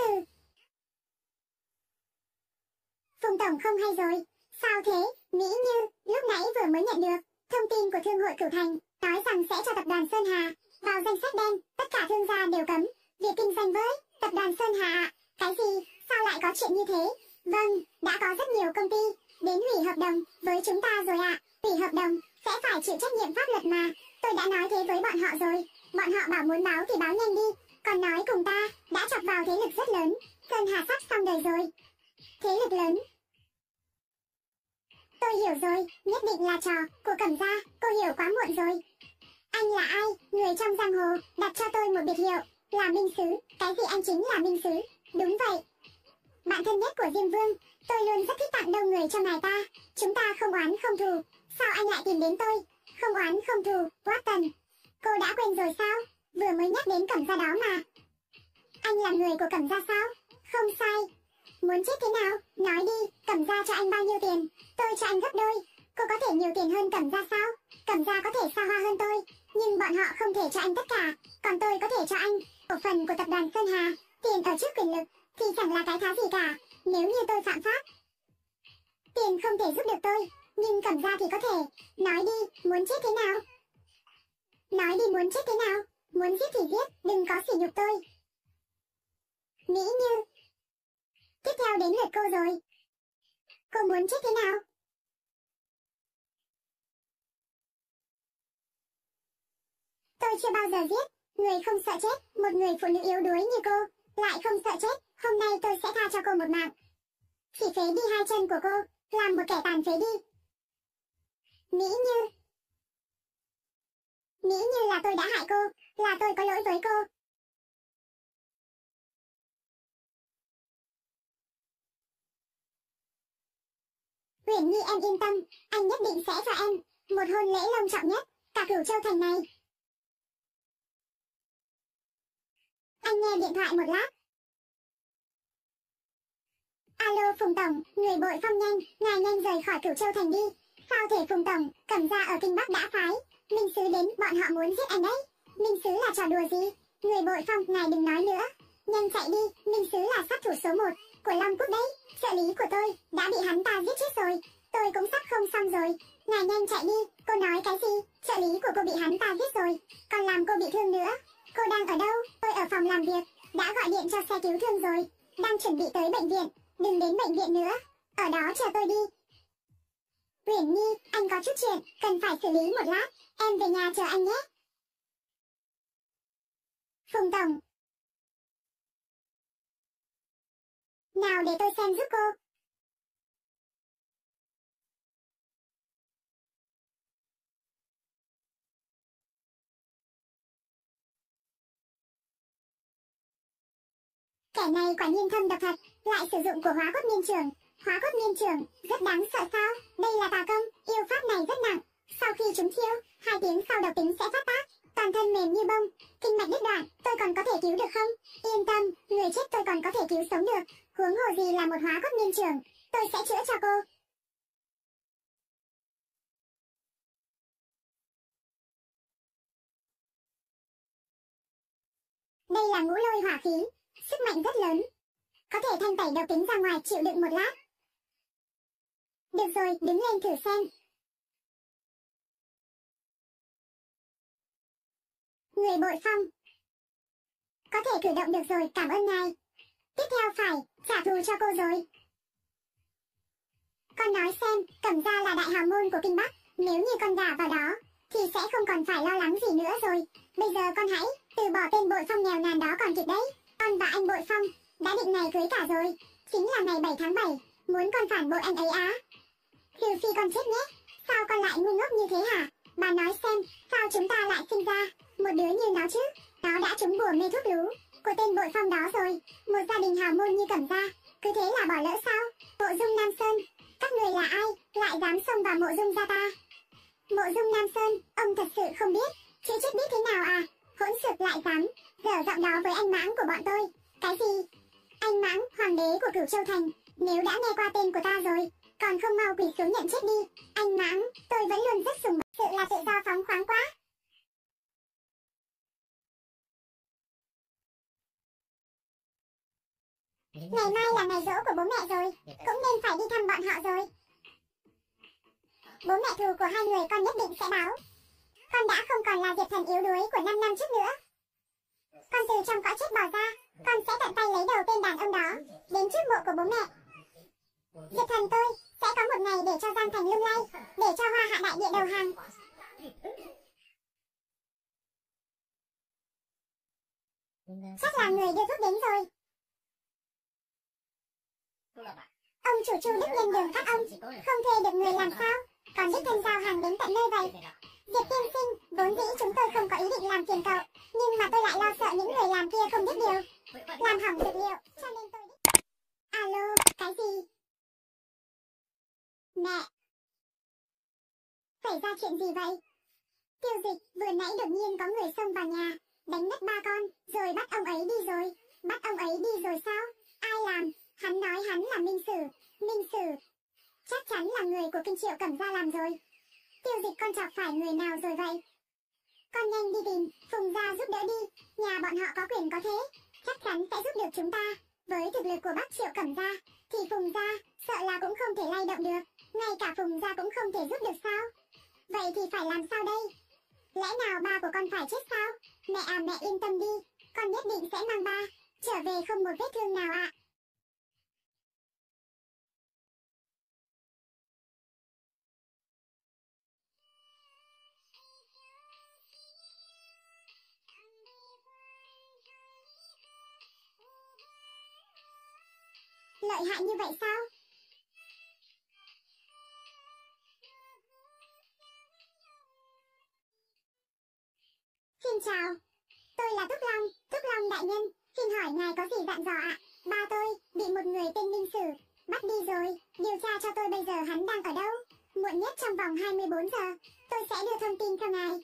Phùng tổng không hay rồi. Sao thế? Mỹ Như lúc nãy vừa mới nhận được thông tin của Thương hội Cửu Thành, nói rằng sẽ cho tập đoàn Sơn Hà vào danh sách đen, tất cả thương gia đều cấm việc kinh doanh với tập đoàn Sơn Hà ạ. Cái gì? Sao lại có chuyện như thế? Vâng, đã có rất nhiều công ty đến hủy hợp đồng với chúng ta rồi ạ. Hủy hợp đồng sẽ phải chịu trách nhiệm pháp luật mà. Tôi đã nói thế với bọn họ rồi. Bọn họ bảo muốn báo thì báo nhanh đi. Còn nói cùng ta đã chọc vào thế lực rất lớn. Sơn Hà sắp xong đời rồi. Thế lực lớn. Tôi hiểu rồi, nhất định là trò của Cẩm gia. Cô hiểu quá muộn rồi. Anh là ai? Người trong giang hồ đặt cho tôi một biệt hiệu là Minh Sứ. Cái gì anh chính là Minh Sứ? Đúng vậy. Bạn thân nhất của Diêm Vương. Tôi luôn rất thích tặng đông người cho ngài ta. Chúng ta không oán không thù. Sao anh lại tìm đến tôi? Không oán không thù, Watson. Cô đã quên rồi sao? Vừa mới nhắc đến Cẩm gia đó mà. Anh là người của Cẩm gia sao? Không sai. Muốn chết thế nào? Nói đi, Cẩm gia cho anh bao nhiêu tiền? Tôi cho anh gấp đôi. Cô có thể nhiều tiền hơn Cẩm gia sao? Cẩm gia có thể xa hoa hơn tôi, nhưng bọn họ không thể cho anh tất cả. Còn tôi có thể cho anh cổ phần của tập đoàn Sơn Hà. Tiền ở trước quyền lực thì chẳng là cái thá gì cả. Nếu như tôi phạm pháp, tiền không thể giúp được tôi, nhưng Cẩm gia thì có thể. Nói đi, muốn chết thế nào? Nói đi, muốn chết thế nào? Muốn giết thì giết, đừng có sỉ nhục tôi. Mỹ Như. Tiếp theo đến lượt cô rồi. Cô muốn chết thế nào? Tôi chưa bao giờ giết người không sợ chết. Một người phụ nữ yếu đuối như cô lại không sợ chết. Hôm nay tôi sẽ tha cho cô một mạng. Chỉ phế đi hai chân của cô, làm một kẻ tàn phế đi. Mỹ Như. Mỹ Như là tôi đã hại cô, là tôi có lỗi với cô. Uyển Nhi em yên tâm, anh nhất định sẽ cho em một hôn lễ long trọng nhất cả Cửu Châu Thành này. Anh nghe điện thoại một lát. Alo Phùng Tổng, người bội phong nhanh, ngài nhanh rời khỏi Cửu Châu Thành đi. Sao thể Phùng Tổng, Cẩm gia ở Kinh Bắc đã phái Minh Sứ đến, bọn họ muốn giết anh đấy. Minh Sứ là trò đùa gì? Người bội phong, ngài đừng nói nữa. Nhanh chạy đi, Minh Sứ là sát thủ số một của Long Quốc đấy. Trợ lý của tôi đã bị hắn ta giết chết rồi. Tôi cũng sắp không xong rồi. Ngài nhanh chạy đi, cô nói cái gì? Trợ lý của cô bị hắn ta giết rồi, còn làm cô bị thương nữa. Cô đang ở đâu? Tôi ở phòng làm việc, đã gọi điện cho xe cứu thương rồi, đang chuẩn bị tới bệnh viện. Đừng đến bệnh viện nữa, ở đó chờ tôi đi. Uyển Nhi, anh có chút chuyện cần phải xử lý một lát, em về nhà chờ anh nhé. Phùng Tổng. Nào để tôi xem giúp cô. Kẻ này quả nhiên thâm độc thật, lại sử dụng của hóa cốt miên trường. Hóa cốt miên trường rất đáng sợ sao? Đây là tà công, yêu pháp này rất nặng. Sau khi chúng chiêu, hai tiếng sau độc tính sẽ phát tác, toàn thân mềm như bông, kinh mạch đứt đoạn. Tôi còn có thể cứu được không? Yên tâm, người chết tôi còn có thể cứu sống được. Huống hồ gì là một hóa cốt miên trường. Tôi sẽ chữa cho cô. Đây là ngũ lôi hỏa khí, sức mạnh rất lớn. thể thanh tẩy đầu kính ra ngoài chịu đựng một lát. Được rồi, đứng lên thử xem. Người bội phong. Có thể cử động được rồi, cảm ơn ngài. Tiếp theo phải trả thù cho cô rồi. Con nói xem, Cẩm gia là đại hào môn của Kinh Bắc, nếu như con gả vào đó thì sẽ không còn phải lo lắng gì nữa rồi. Bây giờ con hãy từ bỏ tên bội phong nghèo nàn đó còn kịp đấy. Con và anh bội phong đã định ngày cưới cả rồi, chính là ngày bảy tháng bảy. Muốn con phản bội anh ấy á? Trừ phi con chết nhé. Sao con lại ngu ngốc như thế hả? Bà nói xem, sao chúng ta lại sinh ra một đứa như nó chứ? Nó đã trúng bùa mê thuốc lú của tên bội phong đó rồi. Một gia đình hào môn như Cẩm gia cứ thế là bỏ lỡ sao? Mộ Dung Nam Sơn, các người là ai lại dám xông vào mộ Dung gia ta? Mộ Dung Nam Sơn, ông thật sự không biết chữ chết biết thế nào à? Hỗn xược lại dám dở giọng đó với anh Mãng của bọn tôi. Cái gì? Anh Mãng, hoàng đế của Cửu Châu Thành, nếu đã nghe qua tên của ta rồi, còn không mau quỳ xuống nhận chết đi. Anh Mãng, tôi vẫn luôn rất sùng bái, sự là tự do phóng khoáng quá. Ngày mai là ngày giỗ của bố mẹ rồi, cũng nên phải đi thăm bọn họ rồi. Bố mẹ thù của hai người con nhất định sẽ báo. Con đã không còn là Diệp Thần yếu đuối của năm năm trước nữa. Con từ trong cõi chết bò ra, con sẽ tận tay lấy đầu tên đàn ông đó, đến trước mộ của bố mẹ. Diệp Thần tôi sẽ có một ngày để cho Giang Thành lung lay, để cho Hoa Hạ đại địa đầu hàng. Chắc là người đưa thuốc đến rồi. Ông chủ Chu đích lên đường các ông, không thuê được người làm sao, còn đích thân giao hàng đến tận nơi vậy. Diệp tiên sinh, vốn dĩ chúng tôi không có ý định làm phiền cậu, nhưng mà tôi lại lo sợ những người làm kia không biết điều, làm hỏng dược liệu, cho nên tôi đích... Alo, cái gì? Mẹ! Xảy ra chuyện gì vậy? Tiêu Dịch, vừa nãy đột nhiên có người xông vào nhà, đánh ngất ba con, rồi bắt ông ấy đi rồi. Bắt ông ấy đi rồi sao? Ai làm? Hắn nói hắn là Minh Sử. Minh Sử? Chắc chắn là người của Kinh Triệu Cẩm gia làm rồi. Tiêu Dịch, con chọc phải người nào rồi vậy? Con nhanh đi tìm Phùng gia giúp đỡ đi, nhà bọn họ có quyền có thế, chắc chắn sẽ giúp được chúng ta. Với thực lực của Bắc Triệu Cẩm gia thì Phùng gia sợ là cũng không thể lay động được, ngay cả Phùng gia cũng không thể giúp được sao? Vậy thì phải làm sao đây? Lẽ nào ba của con phải chết sao? Mẹ à, mẹ yên tâm đi, con nhất định sẽ mang ba trở về không một vết thương nào ạ. Lợi hại như vậy sao? Xin chào, tôi là Túc Long, Túc Long đại nhân, xin hỏi ngài có gì dặn dò ạ? Ba tôi bị một người tên Minh Sử bắt đi rồi, điều tra cho tôi bây giờ hắn đang ở đâu. Muộn nhất trong vòng hai mươi bốn giờ, tôi sẽ đưa thông tin cho ngài.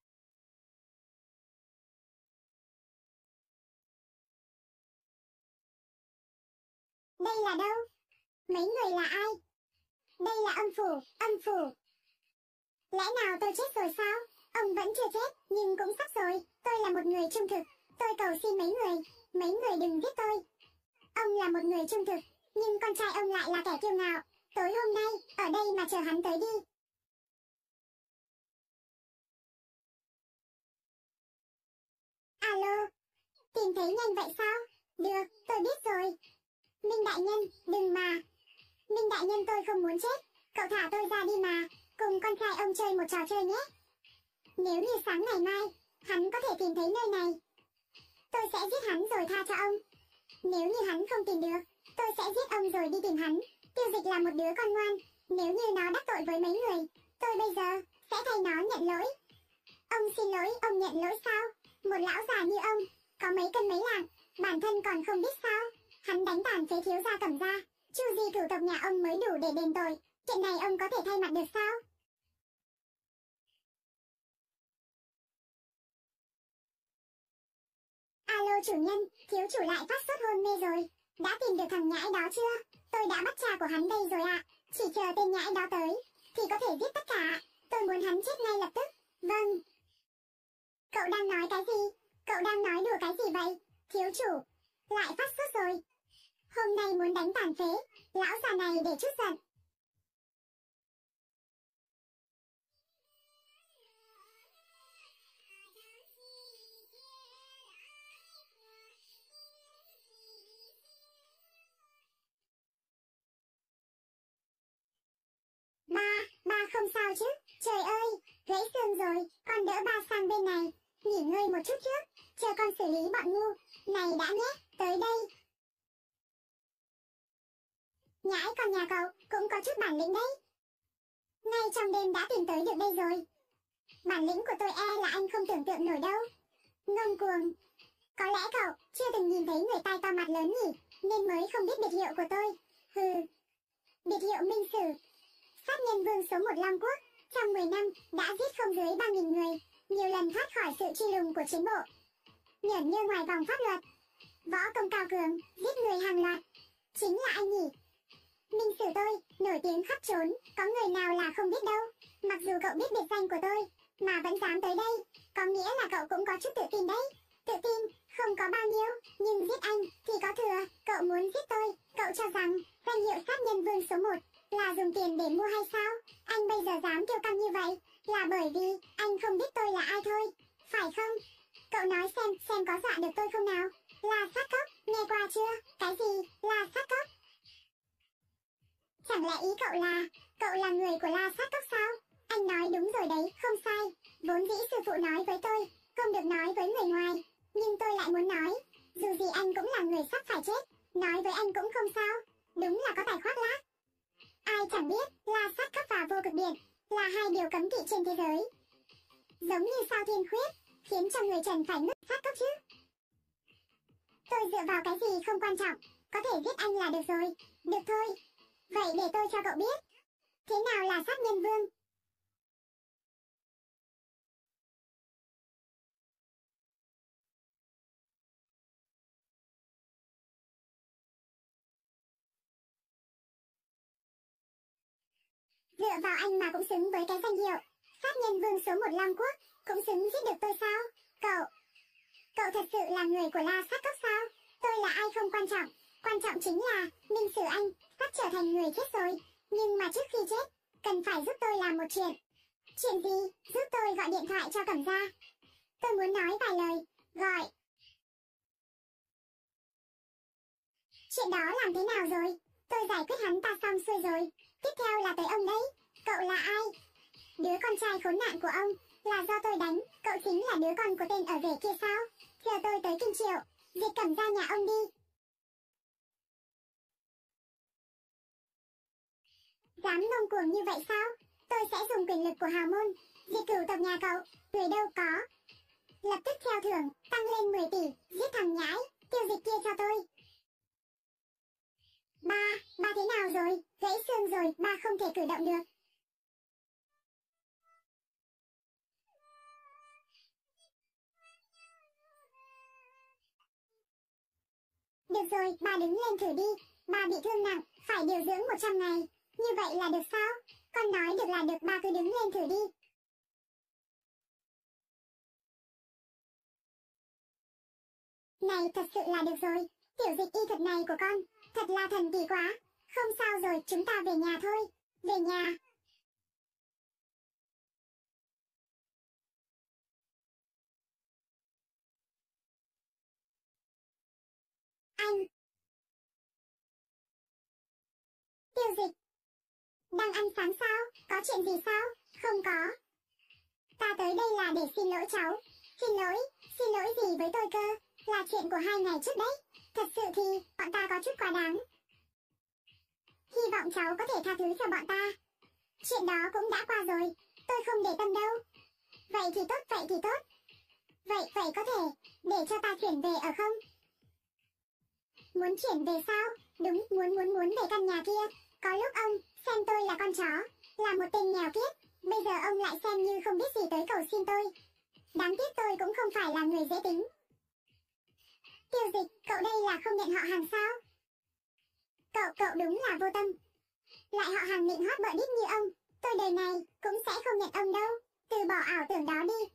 Đây là đâu? Mấy người là ai? Đây là âm phủ, âm phủ. Lẽ nào tôi chết rồi sao? Ông vẫn chưa chết, nhưng cũng sắp rồi. Tôi là một người trung thực. Tôi cầu xin mấy người, mấy người đừng giết tôi. Ông là một người trung thực, nhưng con trai ông lại là kẻ kiêu ngạo. Tối hôm nay, ở đây mà chờ hắn tới đi. Alo, tìm thấy nhanh vậy sao? Được, tôi biết rồi. Minh đại nhân, đừng mà. Minh đại nhân, tôi không muốn chết. Cậu thả tôi ra đi mà, cùng con trai ông chơi một trò chơi nhé. Nếu như sáng ngày mai, hắn có thể tìm thấy nơi này, tôi sẽ giết hắn rồi tha cho ông. Nếu như hắn không tìm được, tôi sẽ giết ông rồi đi tìm hắn. Tiêu Dịch là một đứa con ngoan, nếu như nó đắc tội với mấy người, tôi bây giờ sẽ thay nó nhận lỗi. Ông xin lỗi, ông nhận lỗi sao? Một lão già như ông, có mấy cân mấy lạng, bản thân còn không biết sao? Hắn đánh tàn phế thiếu gia Cẩm gia, chu di cửu tộc nhà ông mới đủ để đền tội. Chuyện này ông có thể thay mặt được sao? Alo chủ nhân, thiếu chủ lại phát sốt hôn mê rồi. Đã tìm được thằng nhãi đó chưa? Tôi đã bắt cha của hắn đây rồi ạ. Chỉ chờ tên nhãi đó tới thì có thể giết tất cả. Tôi muốn hắn chết ngay lập tức. Vâng. Cậu đang nói cái gì? Cậu đang nói đùa cái gì vậy? Thiếu chủ lại phát sốt rồi. Hôm nay muốn đánh tàn phế lão già này để chút giận. Ba, ba không sao chứ? Trời ơi, gãy xương rồi, con đỡ ba sang bên này, nghỉ ngơi một chút trước, chờ con xử lý bọn ngu này đã nhé, tới đây. Nhãi con nhà cậu cũng có chút bản lĩnh đấy. Ngay trong đêm đã tìm tới được đây rồi. Bản lĩnh của tôi e là anh không tưởng tượng nổi đâu. Ngông cuồng. Có lẽ cậu chưa từng nhìn thấy người tai to mặt lớn nhỉ, nên mới không biết biệt hiệu của tôi. Hừ. Biệt hiệu Minh Sử. Sát nhân vương số một Long Quốc, trong mười năm đã giết không dưới ba nghìn người, nhiều lần thoát khỏi sự truy lùng của chiến bộ. Nhởn như ngoài vòng pháp luật. Võ công cao cường, giết người hàng loạt. Chính là anh nhỉ? Minh Sử tôi, nổi tiếng khắp trốn, có người nào là không biết đâu. Mặc dù cậu biết biệt danh của tôi, mà vẫn dám tới đây, có nghĩa là cậu cũng có chút tự tin đấy. Tự tin, không có bao nhiêu, nhưng giết anh thì có thừa. Cậu muốn giết tôi, cậu cho rằng danh hiệu sát nhân vương số một là dùng tiền để mua hay sao? Anh bây giờ dám kiêu căng như vậy, là bởi vì anh không biết tôi là ai thôi, phải không? Cậu nói xem, xem có dọa được tôi không nào? Là sát cốc, nghe qua chưa? Cái gì là sát cốc? Chẳng lẽ ý cậu là, cậu là người của La Sát Cốc sao? Anh nói đúng rồi đấy, không sai. Vốn dĩ sư phụ nói với tôi, không được nói với người ngoài. Nhưng tôi lại muốn nói, dù gì anh cũng là người sắp phải chết, nói với anh cũng không sao. Đúng là có tài khoác lác. Ai chẳng biết, La Sát Cốc và Vô Cực Điện là hai điều cấm kỵ trên thế giới. Giống như sao thiên khuyết, khiến cho người trần phải nứt sát cốc chứ. Tôi dựa vào cái gì không quan trọng, có thể giết anh là được rồi. Được thôi. Vậy để tôi cho cậu biết, thế nào là sát nhân vương? Dựa vào anh mà cũng xứng với cái danh hiệu sát nhân vương số một Long Quốc, cũng xứng giết được tôi sao? Cậu, cậu thật sự là người của La Sát Cốc sao? Tôi là ai không quan trọng, quan trọng chính là Minh Sử anh sắp trở thành người chết rồi. Nhưng mà trước khi chết, cần phải giúp tôi làm một chuyện. Chuyện gì? Giúp tôi gọi điện thoại cho Cẩm Gia. Tôi muốn nói vài lời. Gọi. Chuyện đó làm thế nào rồi? Tôi giải quyết hắn ta xong xuôi rồi. Tiếp theo là tới ông đấy. Cậu là ai? Đứa con trai khốn nạn của ông là do tôi đánh. Cậu chính là đứa con của tên ở rể kia sao? Chờ tôi tới Kinh Triệu, diệt Cẩm Gia nhà ông đi. Dám ngông cuồng như vậy sao? Tôi sẽ dùng quyền lực của hào môn diệt cửu tộc nhà cậu. Người đâu có. Lập tức treo thưởng tăng lên mười tỷ, giết thằng nhãi tiêu dịch kia cho tôi. Ba, ba thế nào rồi? Gãy xương rồi, ba không thể cử động được. Được rồi, ba đứng lên thử đi. Ba bị thương nặng, phải điều dưỡng một trăm ngày. Như vậy là được sao? Con nói được là được, ba cứ đứng lên thử đi. Này, thật sự là được rồi. Tiểu dịch y thuật này của con thật là thần kỳ quá. Không sao rồi, chúng ta về nhà thôi. Về nhà. Anh. Tiêu dịch. Đang ăn sáng sao? Có chuyện gì sao? Không có. Ta tới đây là để xin lỗi cháu. Xin lỗi? Xin lỗi gì với tôi cơ? Là chuyện của hai ngày trước đấy. Thật sự thì bọn ta có chút quá đáng. Hy vọng cháu có thể tha thứ cho bọn ta. Chuyện đó cũng đã qua rồi. Tôi không để tâm đâu. Vậy thì tốt, vậy thì tốt. Vậy, vậy có thể để cho ta chuyển về ở không? Muốn chuyển về sao? Đúng, muốn muốn muốn về căn nhà kia. Có lúc ông xem tôi là con chó, là một tên nghèo kiết. Bây giờ ông lại xem như không biết gì tới cầu xin tôi. Đáng tiếc tôi cũng không phải là người dễ tính. Tiêu dịch, cậu đây là không nhận họ hàng sao? Cậu, cậu đúng là vô tâm. Lại họ hàng nịnh hót bợ đít như ông. Tôi đời này cũng sẽ không nhận ông đâu. Từ bỏ ảo tưởng đó đi.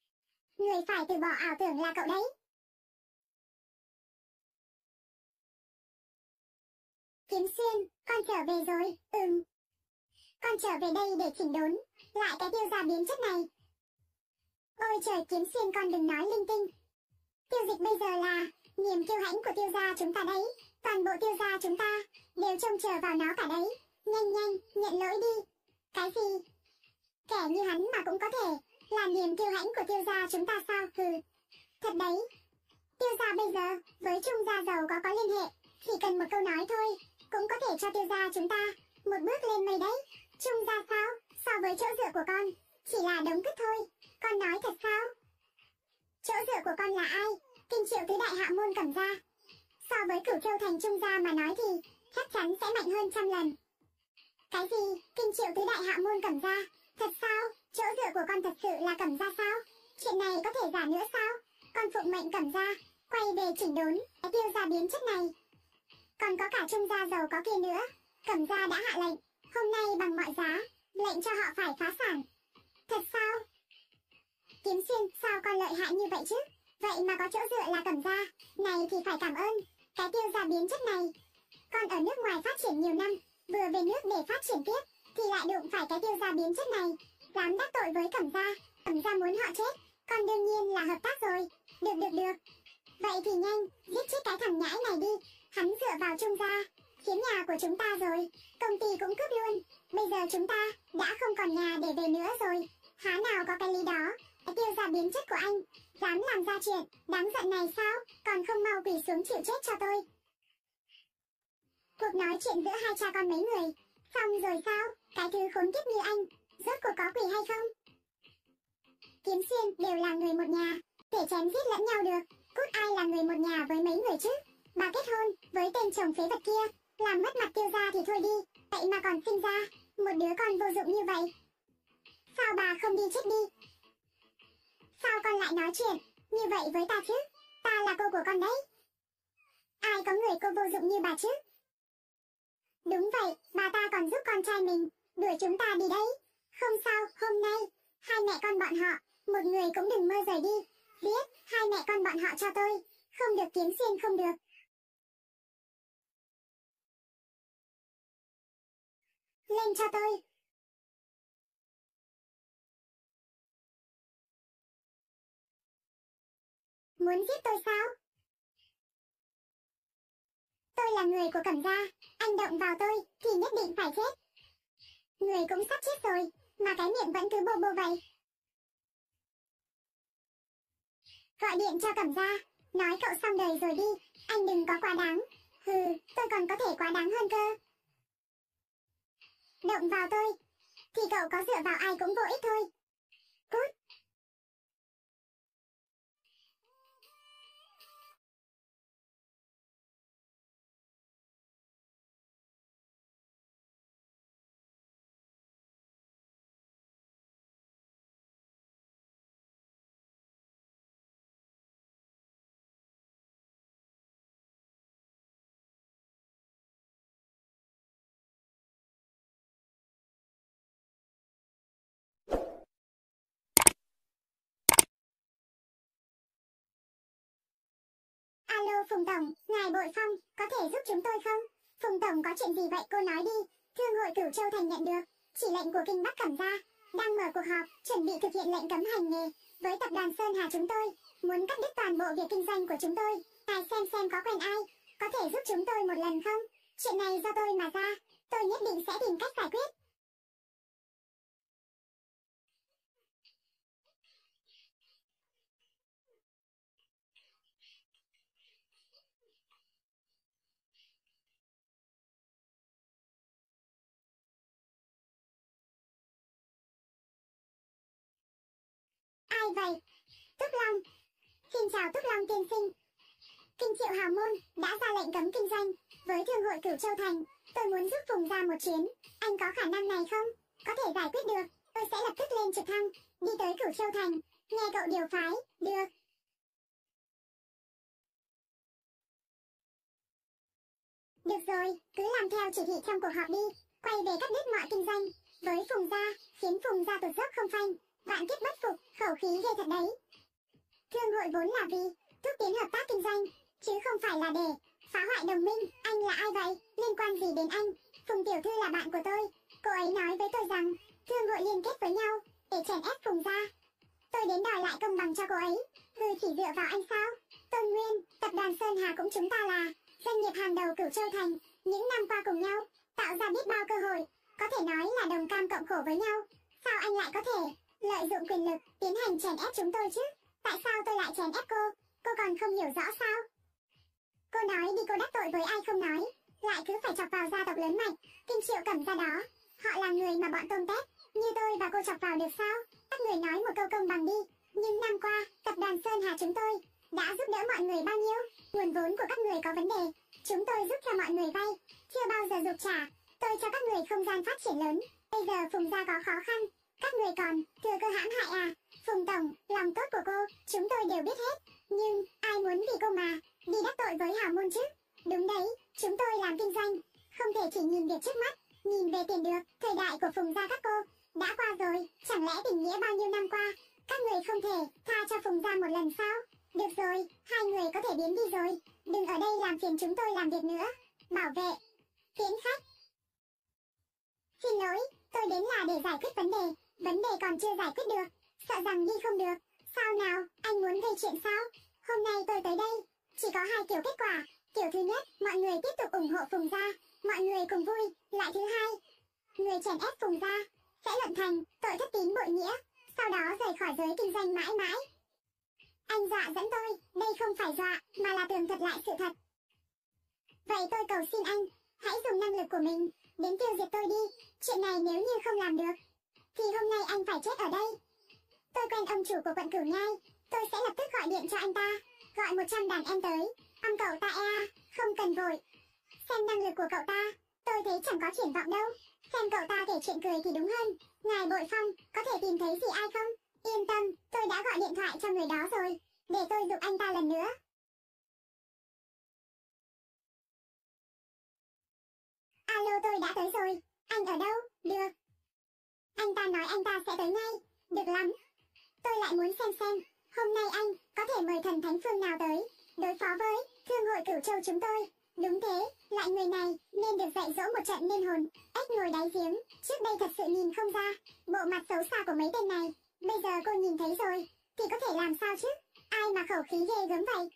Người phải từ bỏ ảo tưởng là cậu đấy. Kiếm Xuyên, con trở về rồi, ừm. Con trở về đây để chỉnh đốn lại cái tiêu gia biến chất này. Ôi trời Kiếm Xuyên, con đừng nói linh tinh. Tiêu dịch bây giờ là niềm kiêu hãnh của tiêu gia chúng ta đấy. Toàn bộ tiêu gia chúng ta đều trông chờ vào nó cả đấy. Nhanh nhanh, nhận lỗi đi. Cái gì? Kẻ như hắn mà cũng có thể là niềm kiêu hãnh của tiêu gia chúng ta sao? Hừ. Thật đấy. Tiêu gia bây giờ với Trung gia giàu có có liên hệ, chỉ cần một câu nói thôi cũng có thể cho tiêu gia chúng ta một bước lên mây đấy. Trung gia sao? So với chỗ dựa của con chỉ là đống cứt thôi. Con nói thật sao? Chỗ dựa của con là ai? Kinh triệu tứ đại hạ môn Cẩm gia. So với Cửu Châu thành Trung gia mà nói thì chắc chắn sẽ mạnh hơn trăm lần. Cái gì? Kinh triệu tứ đại hạ môn Cẩm gia? Thật sao? Chỗ dựa của con thật sự là Cẩm gia sao? Chuyện này có thể giả nữa sao? Con phụng mệnh Cẩm gia quay về chỉnh đốn cái tiêu gia biến chất này. Còn có cả Trung gia giàu có kia nữa. Cẩm gia đã hạ lệnh hôm nay bằng mọi giá lệnh cho họ phải phá sản. Thật sao? Kiếm Xuyên, sao con lợi hại như vậy chứ? Vậy mà có chỗ dựa là Cẩm gia. Này thì phải cảm ơn cái tiêu gia biến chất này. Con ở nước ngoài phát triển nhiều năm, vừa về nước để phát triển tiếp thì lại đụng phải cái tiêu gia biến chất này, dám đắc tội với Cẩm gia. Cẩm gia muốn họ chết, con đương nhiên là hợp tác rồi. Được được được. Vậy thì nhanh, giết chết cái thằng nhãi này đi. Hắn dựa vào Trung gia, chiếm nhà của chúng ta rồi, công ty cũng cướp luôn. Bây giờ chúng ta đã không còn nhà để về nữa rồi. Há nào có cái lý đó. Cái tiêu gia biến chất của anh dám làm ra chuyện đáng giận này sao? Còn không mau quỳ xuống chịu chết cho tôi. Cuộc nói chuyện giữa hai cha con mấy người xong rồi sao? Cái thứ khốn kiếp như anh rốt cuộc có quỳ hay không? Kiếm Xuyên, đều là người một nhà, để chém giết lẫn nhau được. Cút, ai là người một nhà với mấy người chứ? Bà kết hôn với tên chồng phế vật kia, làm mất mặt tiêu gia thì thôi đi, vậy mà còn sinh ra một đứa con vô dụng như vậy. Sao bà không đi chết đi? Sao con lại nói chuyện như vậy với ta chứ? Ta là cô của con đấy. Ai có người cô vô dụng như bà chứ? Đúng vậy, bà ta còn giúp con trai mình đuổi chúng ta đi đấy. Không sao, hôm nay hai mẹ con bọn họ một người cũng đừng mơ rời đi. Biết, hai mẹ con bọn họ cho tôi. Không được Kiếm Xuyên, không được. Lên cho tôi. Muốn giết tôi sao? Tôi là người của Cẩm gia, anh động vào tôi thì nhất định phải chết. Người cũng sắp chết rồi, mà cái miệng vẫn cứ bô bô vậy. Gọi điện cho Cẩm gia, nói cậu xong đời rồi đi, anh đừng có quá đáng. Hừ, tôi còn có thể quá đáng hơn cơ. Động vào tôi, thì cậu có dựa vào ai cũng vô ích thôi. Cút. Alo Phùng Tổng, ngài Bội Phong, có thể giúp chúng tôi không? Phùng Tổng có chuyện gì vậy cô nói đi. Thương hội Cửu Châu Thành nhận được chỉ lệnh của Kinh Bắc Cẩm gia, đang mở cuộc họp chuẩn bị thực hiện lệnh cấm hành nghề với tập đoàn Sơn Hà chúng tôi, muốn cắt đứt toàn bộ việc kinh doanh của chúng tôi. Ngài xem xem có quen ai có thể giúp chúng tôi một lần không? Chuyện này do tôi mà ra, tôi nhất định sẽ tìm cách giải quyết. Ai vậy? Túc Long. Xin chào Túc Long tiên sinh. Kinh Triệu Hào Môn đã ra lệnh cấm kinh doanh với Thương hội Cửu Châu Thành. Tôi muốn giúp Phùng ra một chuyến. Anh có khả năng này không? Có thể giải quyết được. Tôi sẽ lập tức lên trực thăng, đi tới Cửu Châu Thành. Nghe cậu điều phái. Được. Được rồi, cứ làm theo chỉ thị trong cuộc họp đi. Quay về cắt đứt mọi kinh doanh với Phùng gia, khiến Phùng gia tụt dốc không phanh. Vạn kiếp bất phục, khẩu khí ghê thật đấy. Thương hội vốn là vì thúc tiến hợp tác kinh doanh, chứ không phải là để Phá hoại đồng minh, anh là ai vậy? Liên quan gì đến anh? Phùng tiểu thư là bạn của tôi. Cô ấy nói với tôi rằng thương hội liên kết với nhau để chèn ép Phùng gia. Tôi đến đòi lại công bằng cho cô ấy. Hừ, chỉ dựa vào anh sao? Tôn Nguyên, tập đoàn Sơn Hà cũng chúng ta là doanh nghiệp hàng đầu Cửu Châu Thành. Những năm qua cùng nhau tạo ra biết bao cơ hội, có thể nói là đồng cam cộng khổ với nhau. Sao anh lại có thể lợi dụng quyền lực tiến hành chèn ép chúng tôi chứ? Tại sao tôi lại chèn ép cô? Cô còn không hiểu rõ sao? Cô nói đi cô đắc tội với ai không nói, lại cứ phải chọc vào gia tộc lớn mạnh, Kinh Triệu Cẩm gia đó. Họ là người mà bọn tôm tép như tôi và cô chọc vào được sao? Các người nói một câu công bằng đi. Nhưng năm qua, tập đoàn Sơn Hà chúng tôi đã giúp đỡ mọi người bao nhiêu? Nguồn vốn của các người có vấn đề, chúng tôi giúp cho mọi người vay, chưa bao giờ rụt trả. Tôi cho các người không gian phát triển lớn. Bây giờ Phùng gia có khó khăn, các người còn thừa cơ hãm hại à? Phùng tổng, lòng tốt của cô chúng tôi đều biết hết, nhưng ai muốn vì cô mà đi đắc tội với hào môn chứ? Đúng đấy, chúng tôi làm kinh doanh không thể chỉ nhìn việc trước mắt, nhìn về tiền được. Thời đại của Phùng gia các cô đã qua rồi, chẳng lẽ tình nghĩa bao nhiêu năm qua các người không thể tha cho Phùng gia một lần sao? Được rồi, hai người có thể biến đi rồi, đừng ở đây làm phiền chúng tôi làm việc nữa. Bảo vệ, tiễn khách. Xin lỗi, tôi đến là để giải quyết vấn đề, vấn đề còn chưa giải quyết được, sợ rằng đi không được. Sao nào, anh muốn gây chuyện sao? Hôm nay tôi tới đây chỉ có hai kiểu kết quả. Kiểu thứ nhất, mọi người tiếp tục ủng hộ Phùng gia, mọi người cùng vui. Lại thứ hai, người chèn ép Phùng gia sẽ luận thành tội thất tín bội nghĩa, sau đó rời khỏi giới kinh doanh mãi mãi. Anh dọa dẫn tôi, đây không phải dọa, mà là tường thuật lại sự thật. Vậy tôi cầu xin anh, hãy dùng năng lực của mình đến tiêu diệt tôi đi. Chuyện này nếu như không làm được, thì hôm nay anh phải chết ở đây. Tôi quen ông chủ của quận Cửu Nhai, tôi sẽ lập tức gọi điện cho anh ta, gọi một trăm đàn em tới, âm cậu ta e, không cần vội. Xem năng lực của cậu ta, tôi thấy chẳng có triển vọng đâu. Xem cậu ta kể chuyện cười thì đúng hơn. Ngài Bội Phong, có thể tìm thấy gì ai không? Yên tâm, tôi đã gọi điện thoại cho người đó rồi, để tôi giục anh ta lần nữa. Alo, tôi đã tới rồi, anh ở đâu? Được. Anh ta nói anh ta sẽ tới ngay, được lắm. Tôi lại muốn xem xem, hôm nay anh có thể mời thần thánh phương nào tới, đối phó với thương hội Cửu Châu chúng tôi. Đúng thế, loại người này nên được dạy dỗ một trận liên hồn. Ếch ngồi đáy giếng, trước đây thật sự nhìn không ra bộ mặt xấu xa của mấy tên này. Bây giờ cô nhìn thấy rồi, thì có thể làm sao chứ? Ai mà khẩu khí ghê gớm vậy?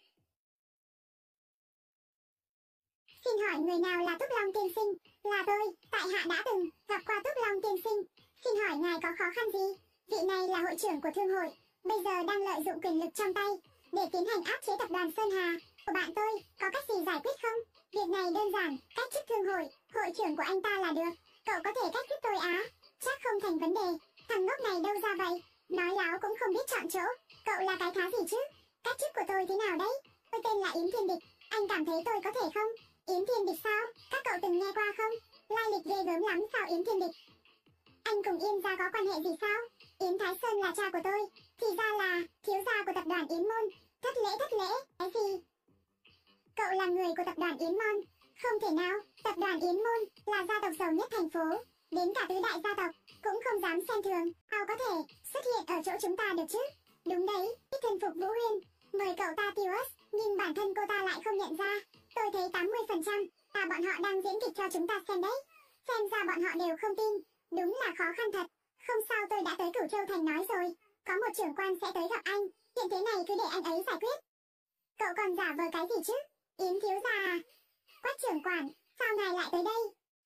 Xin hỏi người nào là Túc Long tiên sinh? Là tôi, tại hạ đã từng gặp qua Túc Long tiên sinh. Xin hỏi ngài có khó khăn gì? Vị này là hội trưởng của thương hội, bây giờ đang lợi dụng quyền lực trong tay để tiến hành áp chế tập đoàn Sơn Hà của bạn tôi. Có cách gì giải quyết không? Việc này đơn giản, cách chức thương hội hội trưởng của anh ta là được. Cậu có thể cách chức tôi á? Chắc không thành vấn đề. Thằng ngốc này đâu ra vậy? Nói láo cũng không biết chọn chỗ. Cậu là cái thá gì chứ? Cách chức của tôi thế nào đấy? Tôi tên là Yến Thiên Địch. Anh cảm thấy tôi có thể không? Yến Thiên Địch sao? Các cậu từng nghe qua không? Lai lịch ghê gớm lắm sao Yến Thiên Địch? Anh cùng Yến gia có quan hệ gì sao? Yến Thái Sơn là cha của tôi, thì ra là thiếu gia của tập đoàn Yến Môn. Thất lễ thất lễ, cái gì? Cậu là người của tập đoàn Yến Môn? Không thể nào, tập đoàn Yến Môn là gia tộc giàu nhất thành phố, đến cả tứ đại gia tộc cũng không dám xem thường. Sao có thể xuất hiện ở chỗ chúng ta được chứ? Đúng đấy, ít thân phục Vũ Huyên, mời cậu ta tiêu ớt, nhưng bản thân cô ta lại không nhận ra. Tôi thấy tám mươi phần trăm là bọn họ đang diễn kịch cho chúng ta xem đấy. Xem ra bọn họ đều không tin. Đúng là khó khăn thật. Không sao, tôi đã tới Cửu Châu Thành nói rồi, có một trưởng quan sẽ tới gặp anh. Chuyện thế này cứ để anh ấy giải quyết. Cậu còn giả vờ cái gì chứ? Yến thiếu gia à? Quách trưởng quản, sao ngài lại tới đây?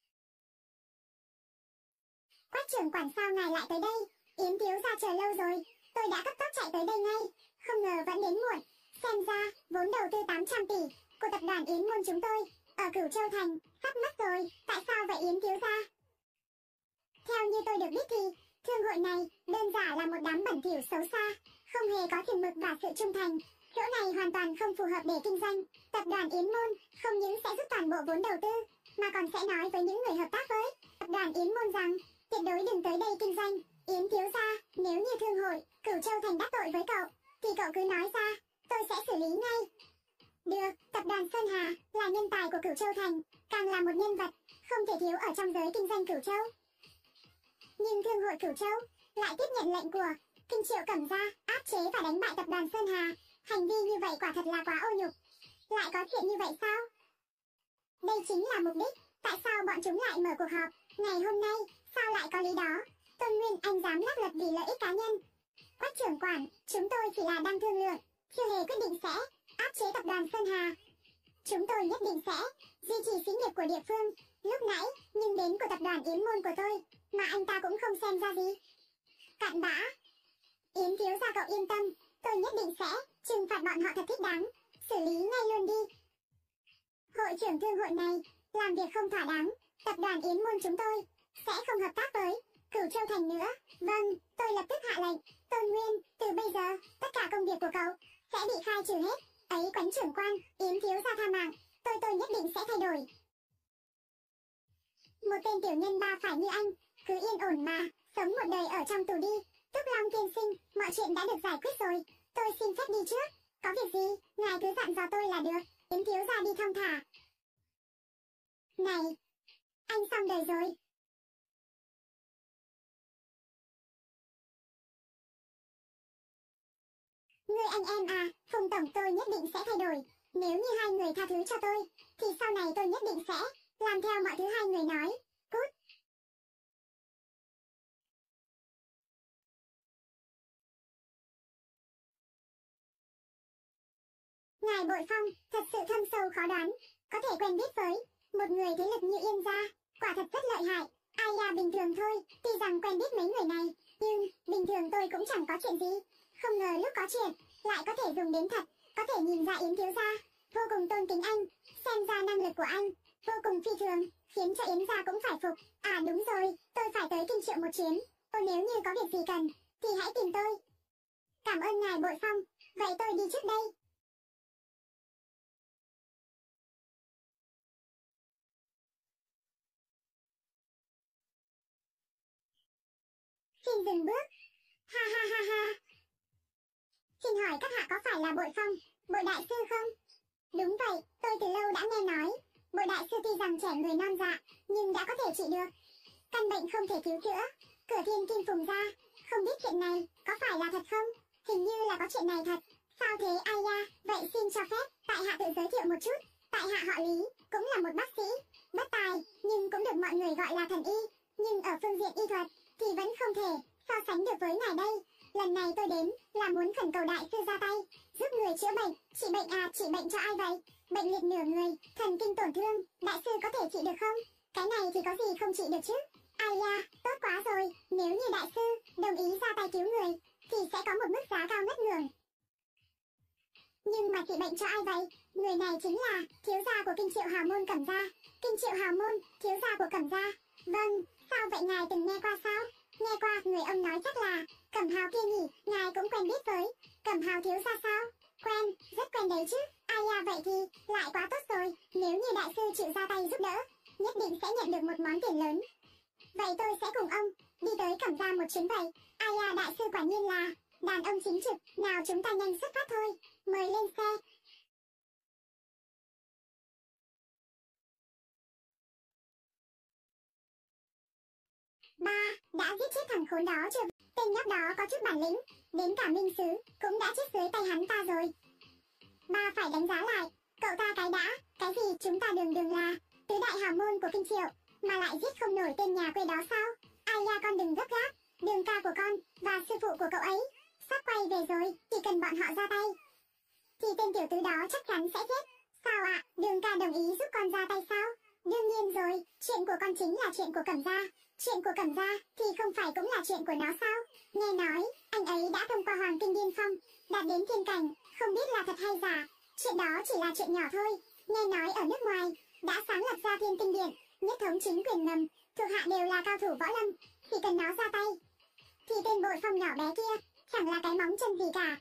Quách trưởng quản, sao ngài lại tới đây? Yến thiếu gia chờ lâu rồi, tôi đã cấp tốc chạy tới đây ngay, không ngờ vẫn đến muộn. Xem ra vốn đầu tư tám trăm tỷ của tập đoàn Yến Môn chúng tôi ở Cửu Châu Thành sắp mất rồi. Tại sao vậy Yến thiếu gia? Theo như tôi được biết thì thương hội này đơn giản là một đám bẩn thỉu xấu xa, không hề có chừng mực và sự trung thành. Chỗ này hoàn toàn không phù hợp để kinh doanh. Tập đoàn Yến Môn không những sẽ rút toàn bộ vốn đầu tư, mà còn sẽ nói với những người hợp tác với tập đoàn Yến Môn rằng tuyệt đối đừng tới đây kinh doanh. Yến thiếu gia, nếu như thương hội Cửu Châu Thành đắc tội với cậu, thì cậu cứ nói ra, tôi sẽ xử lý ngay. Được, tập đoàn Sơn Hà là nhân tài của Cửu Châu Thành, càng là một nhân vật không thể thiếu ở trong giới kinh doanh Cửu Châu. Nhưng thương hội Cửu Châu lại tiếp nhận lệnh của Kinh Triệu Cẩm gia áp chế và đánh bại tập đoàn Sơn Hà. Hành vi như vậy quả thật là quá ô nhục. Lại có chuyện như vậy sao? Đây chính là mục đích. Tại sao bọn chúng lại mở cuộc họp ngày hôm nay? Sao lại có lý đó? Tôn Nguyên Anh dám lách luật vì lợi ích cá nhân. Quách trưởng quản, chúng tôi chỉ là đang thương lượng, chưa hề quyết định sẽ áp chế tập đoàn Sơn Hà. Chúng tôi nhất định sẽ duy trì xí nghiệp của địa phương. Lúc nãy, nhưng đến của tập đoàn Yến Môn của tôi, mà anh ta cũng không xem ra gì. Cặn bã. Yến thiếu gia cậu yên tâm, tôi nhất định sẽ trừng phạt bọn họ thật thích đáng, xử lý ngay luôn đi. Hội trưởng thương hội này làm việc không thỏa đáng, tập đoàn Yến Môn chúng tôi sẽ không hợp tác với Cửu Châu Thành nữa. Vâng, tôi lập tức hạ lệnh. Tôn Nguyên, từ bây giờ, tất cả công việc của cậu sẽ bị khai trừ hết. Ấy Quách trưởng quan, Yến thiếu gia tha mạng, tôi tôi nhất định sẽ thay đổi. Một tên tiểu nhân ba phải như anh, cứ yên ổn mà sống một đời ở trong tù đi. Túc Long tiên sinh, mọi chuyện đã được giải quyết rồi, tôi xin phép đi trước. Có việc gì, ngài cứ dặn dò tôi là được. Yến thiếu gia đi thong thả. Này, anh xong đời rồi. Ngươi anh em à, Phùng tổng tôi nhất định sẽ thay đổi. Nếu như hai người tha thứ cho tôi, thì sau này tôi nhất định sẽ làm theo mọi thứ hai người nói. Cút. Ngài Bội Phong, thật sự thâm sâu khó đoán. Có thể quen biết với một người thế lực như Yên gia, quả thật rất lợi hại. Ai là bình thường thôi, tuy rằng quen biết mấy người này, nhưng bình thường tôi cũng chẳng có chuyện gì. Không ngờ lúc có chuyện, lại có thể dùng đến thật, có thể nhìn ra Yến thiếu gia, vô cùng tôn kính anh, xem ra năng lực của anh, vô cùng phi thường, khiến cho Yến gia cũng phải phục. À đúng rồi, tôi phải tới Kinh Triệu một chuyến, ô nếu như có việc gì cần, thì hãy tìm tôi. Cảm ơn ngài Bội Phong, vậy tôi đi trước đây. Xin dừng bước. Ha ha ha ha. Xin hỏi các hạ có phải là Bội Phong, Bội đại sư không? Đúng vậy, tôi từ lâu đã nghe nói, Bội đại sư tuy rằng trẻ người non dạ, nhưng đã có thể trị được căn bệnh không thể cứu chữa, cửa thiên kim phùng ra. Không biết chuyện này có phải là thật không? Hình như là có chuyện này thật. Sao thế ai da? Vậy xin cho phép tại hạ tự giới thiệu một chút. Tại hạ họ Lý, cũng là một bác sĩ bất tài, nhưng cũng được mọi người gọi là thần y. Nhưng ở phương diện y thuật thì vẫn không thể so sánh được với ngài đây. Lần này tôi đến là muốn khẩn cầu đại sư ra tay, giúp người chữa bệnh. Trị bệnh à? Trị bệnh cho ai vậy? Bệnh liệt nửa người, thần kinh tổn thương, đại sư có thể trị được không? Cái này thì có gì không trị được chứ? Ai da, tốt quá rồi, nếu như đại sư đồng ý ra tay cứu người, thì sẽ có một mức giá cao ngất ngưỡng. Nhưng mà trị bệnh cho ai vậy? Người này chính là thiếu gia của Kinh Triệu Hào Môn Cẩm gia. Kinh Triệu Hào Môn, thiếu gia của Cẩm gia. Vâng, sao vậy ngài từng nghe qua sao? Nghe qua, người ông nói chắc là Cẩm Hào kia nhỉ, ngài cũng quen biết với Cẩm Hào thiếu gia sao? Quen, rất quen đấy chứ. Ai à, vậy thì lại quá tốt rồi, nếu như đại sư chịu ra tay giúp đỡ, nhất định sẽ nhận được một món tiền lớn. Vậy tôi sẽ cùng ông đi tới Cẩm gia một chuyến vậy. Ai à, đại sư quả nhiên là đàn ông chính trực. Nào chúng ta nhanh xuất phát thôi, mời lên xe. Ba, đã giết chết thằng khốn đó chưa? Tên nhóc đó có chút bản lĩnh, đến cả minh sứ cũng đã chết dưới tay hắn ta rồi. Ba phải đánh giá lại, cậu ta cái đã, cái gì chúng ta đường đường là tứ đại hào môn của Kinh Triệu, mà lại giết không nổi tên nhà quê đó sao? Ai da, con đừng gấp gáp, đường ca của con và sư phụ của cậu ấy sắp quay về rồi, chỉ cần bọn họ ra tay thì tên tiểu tứ đó chắc chắn sẽ chết. Sao ạ? À? Đường ca đồng ý giúp con ra tay sao? Đương nhiên rồi, chuyện của con chính là chuyện của Cẩm gia. Chuyện của Cẩm gia thì không phải cũng là chuyện của nó sao? Nghe nói, anh ấy đã thông qua Hoàng Kinh Điên Phong, đạt đến thiên cảnh, không biết là thật hay giả. Chuyện đó chỉ là chuyện nhỏ thôi. Nghe nói ở nước ngoài, đã sáng lập ra Thiên Tinh Điện, nhất thống chính quyền ngầm, thuộc hạ đều là cao thủ võ lâm, chỉ cần nó ra tay, thì tên Bội Phong nhỏ bé kia, chẳng là cái móng chân gì cả.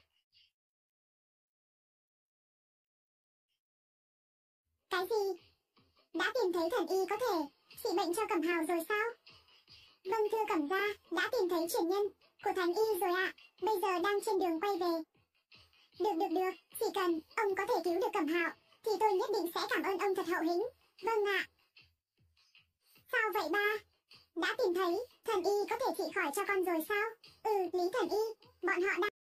Cái gì? Đã tìm thấy thần y có thể trị bệnh cho Cẩm Hào rồi sao? Vâng thưa Cẩm gia, đã tìm thấy truyền nhân của thánh y rồi ạ, bây giờ đang trên đường quay về. Được được được, chỉ cần ông có thể cứu được Cẩm Hào, thì tôi nhất định sẽ cảm ơn ông thật hậu hĩnh. Vâng ạ. Sao vậy ba? Đã tìm thấy thần y có thể trị khỏi cho con rồi sao? Ừ, Lý thần y, bọn họ đang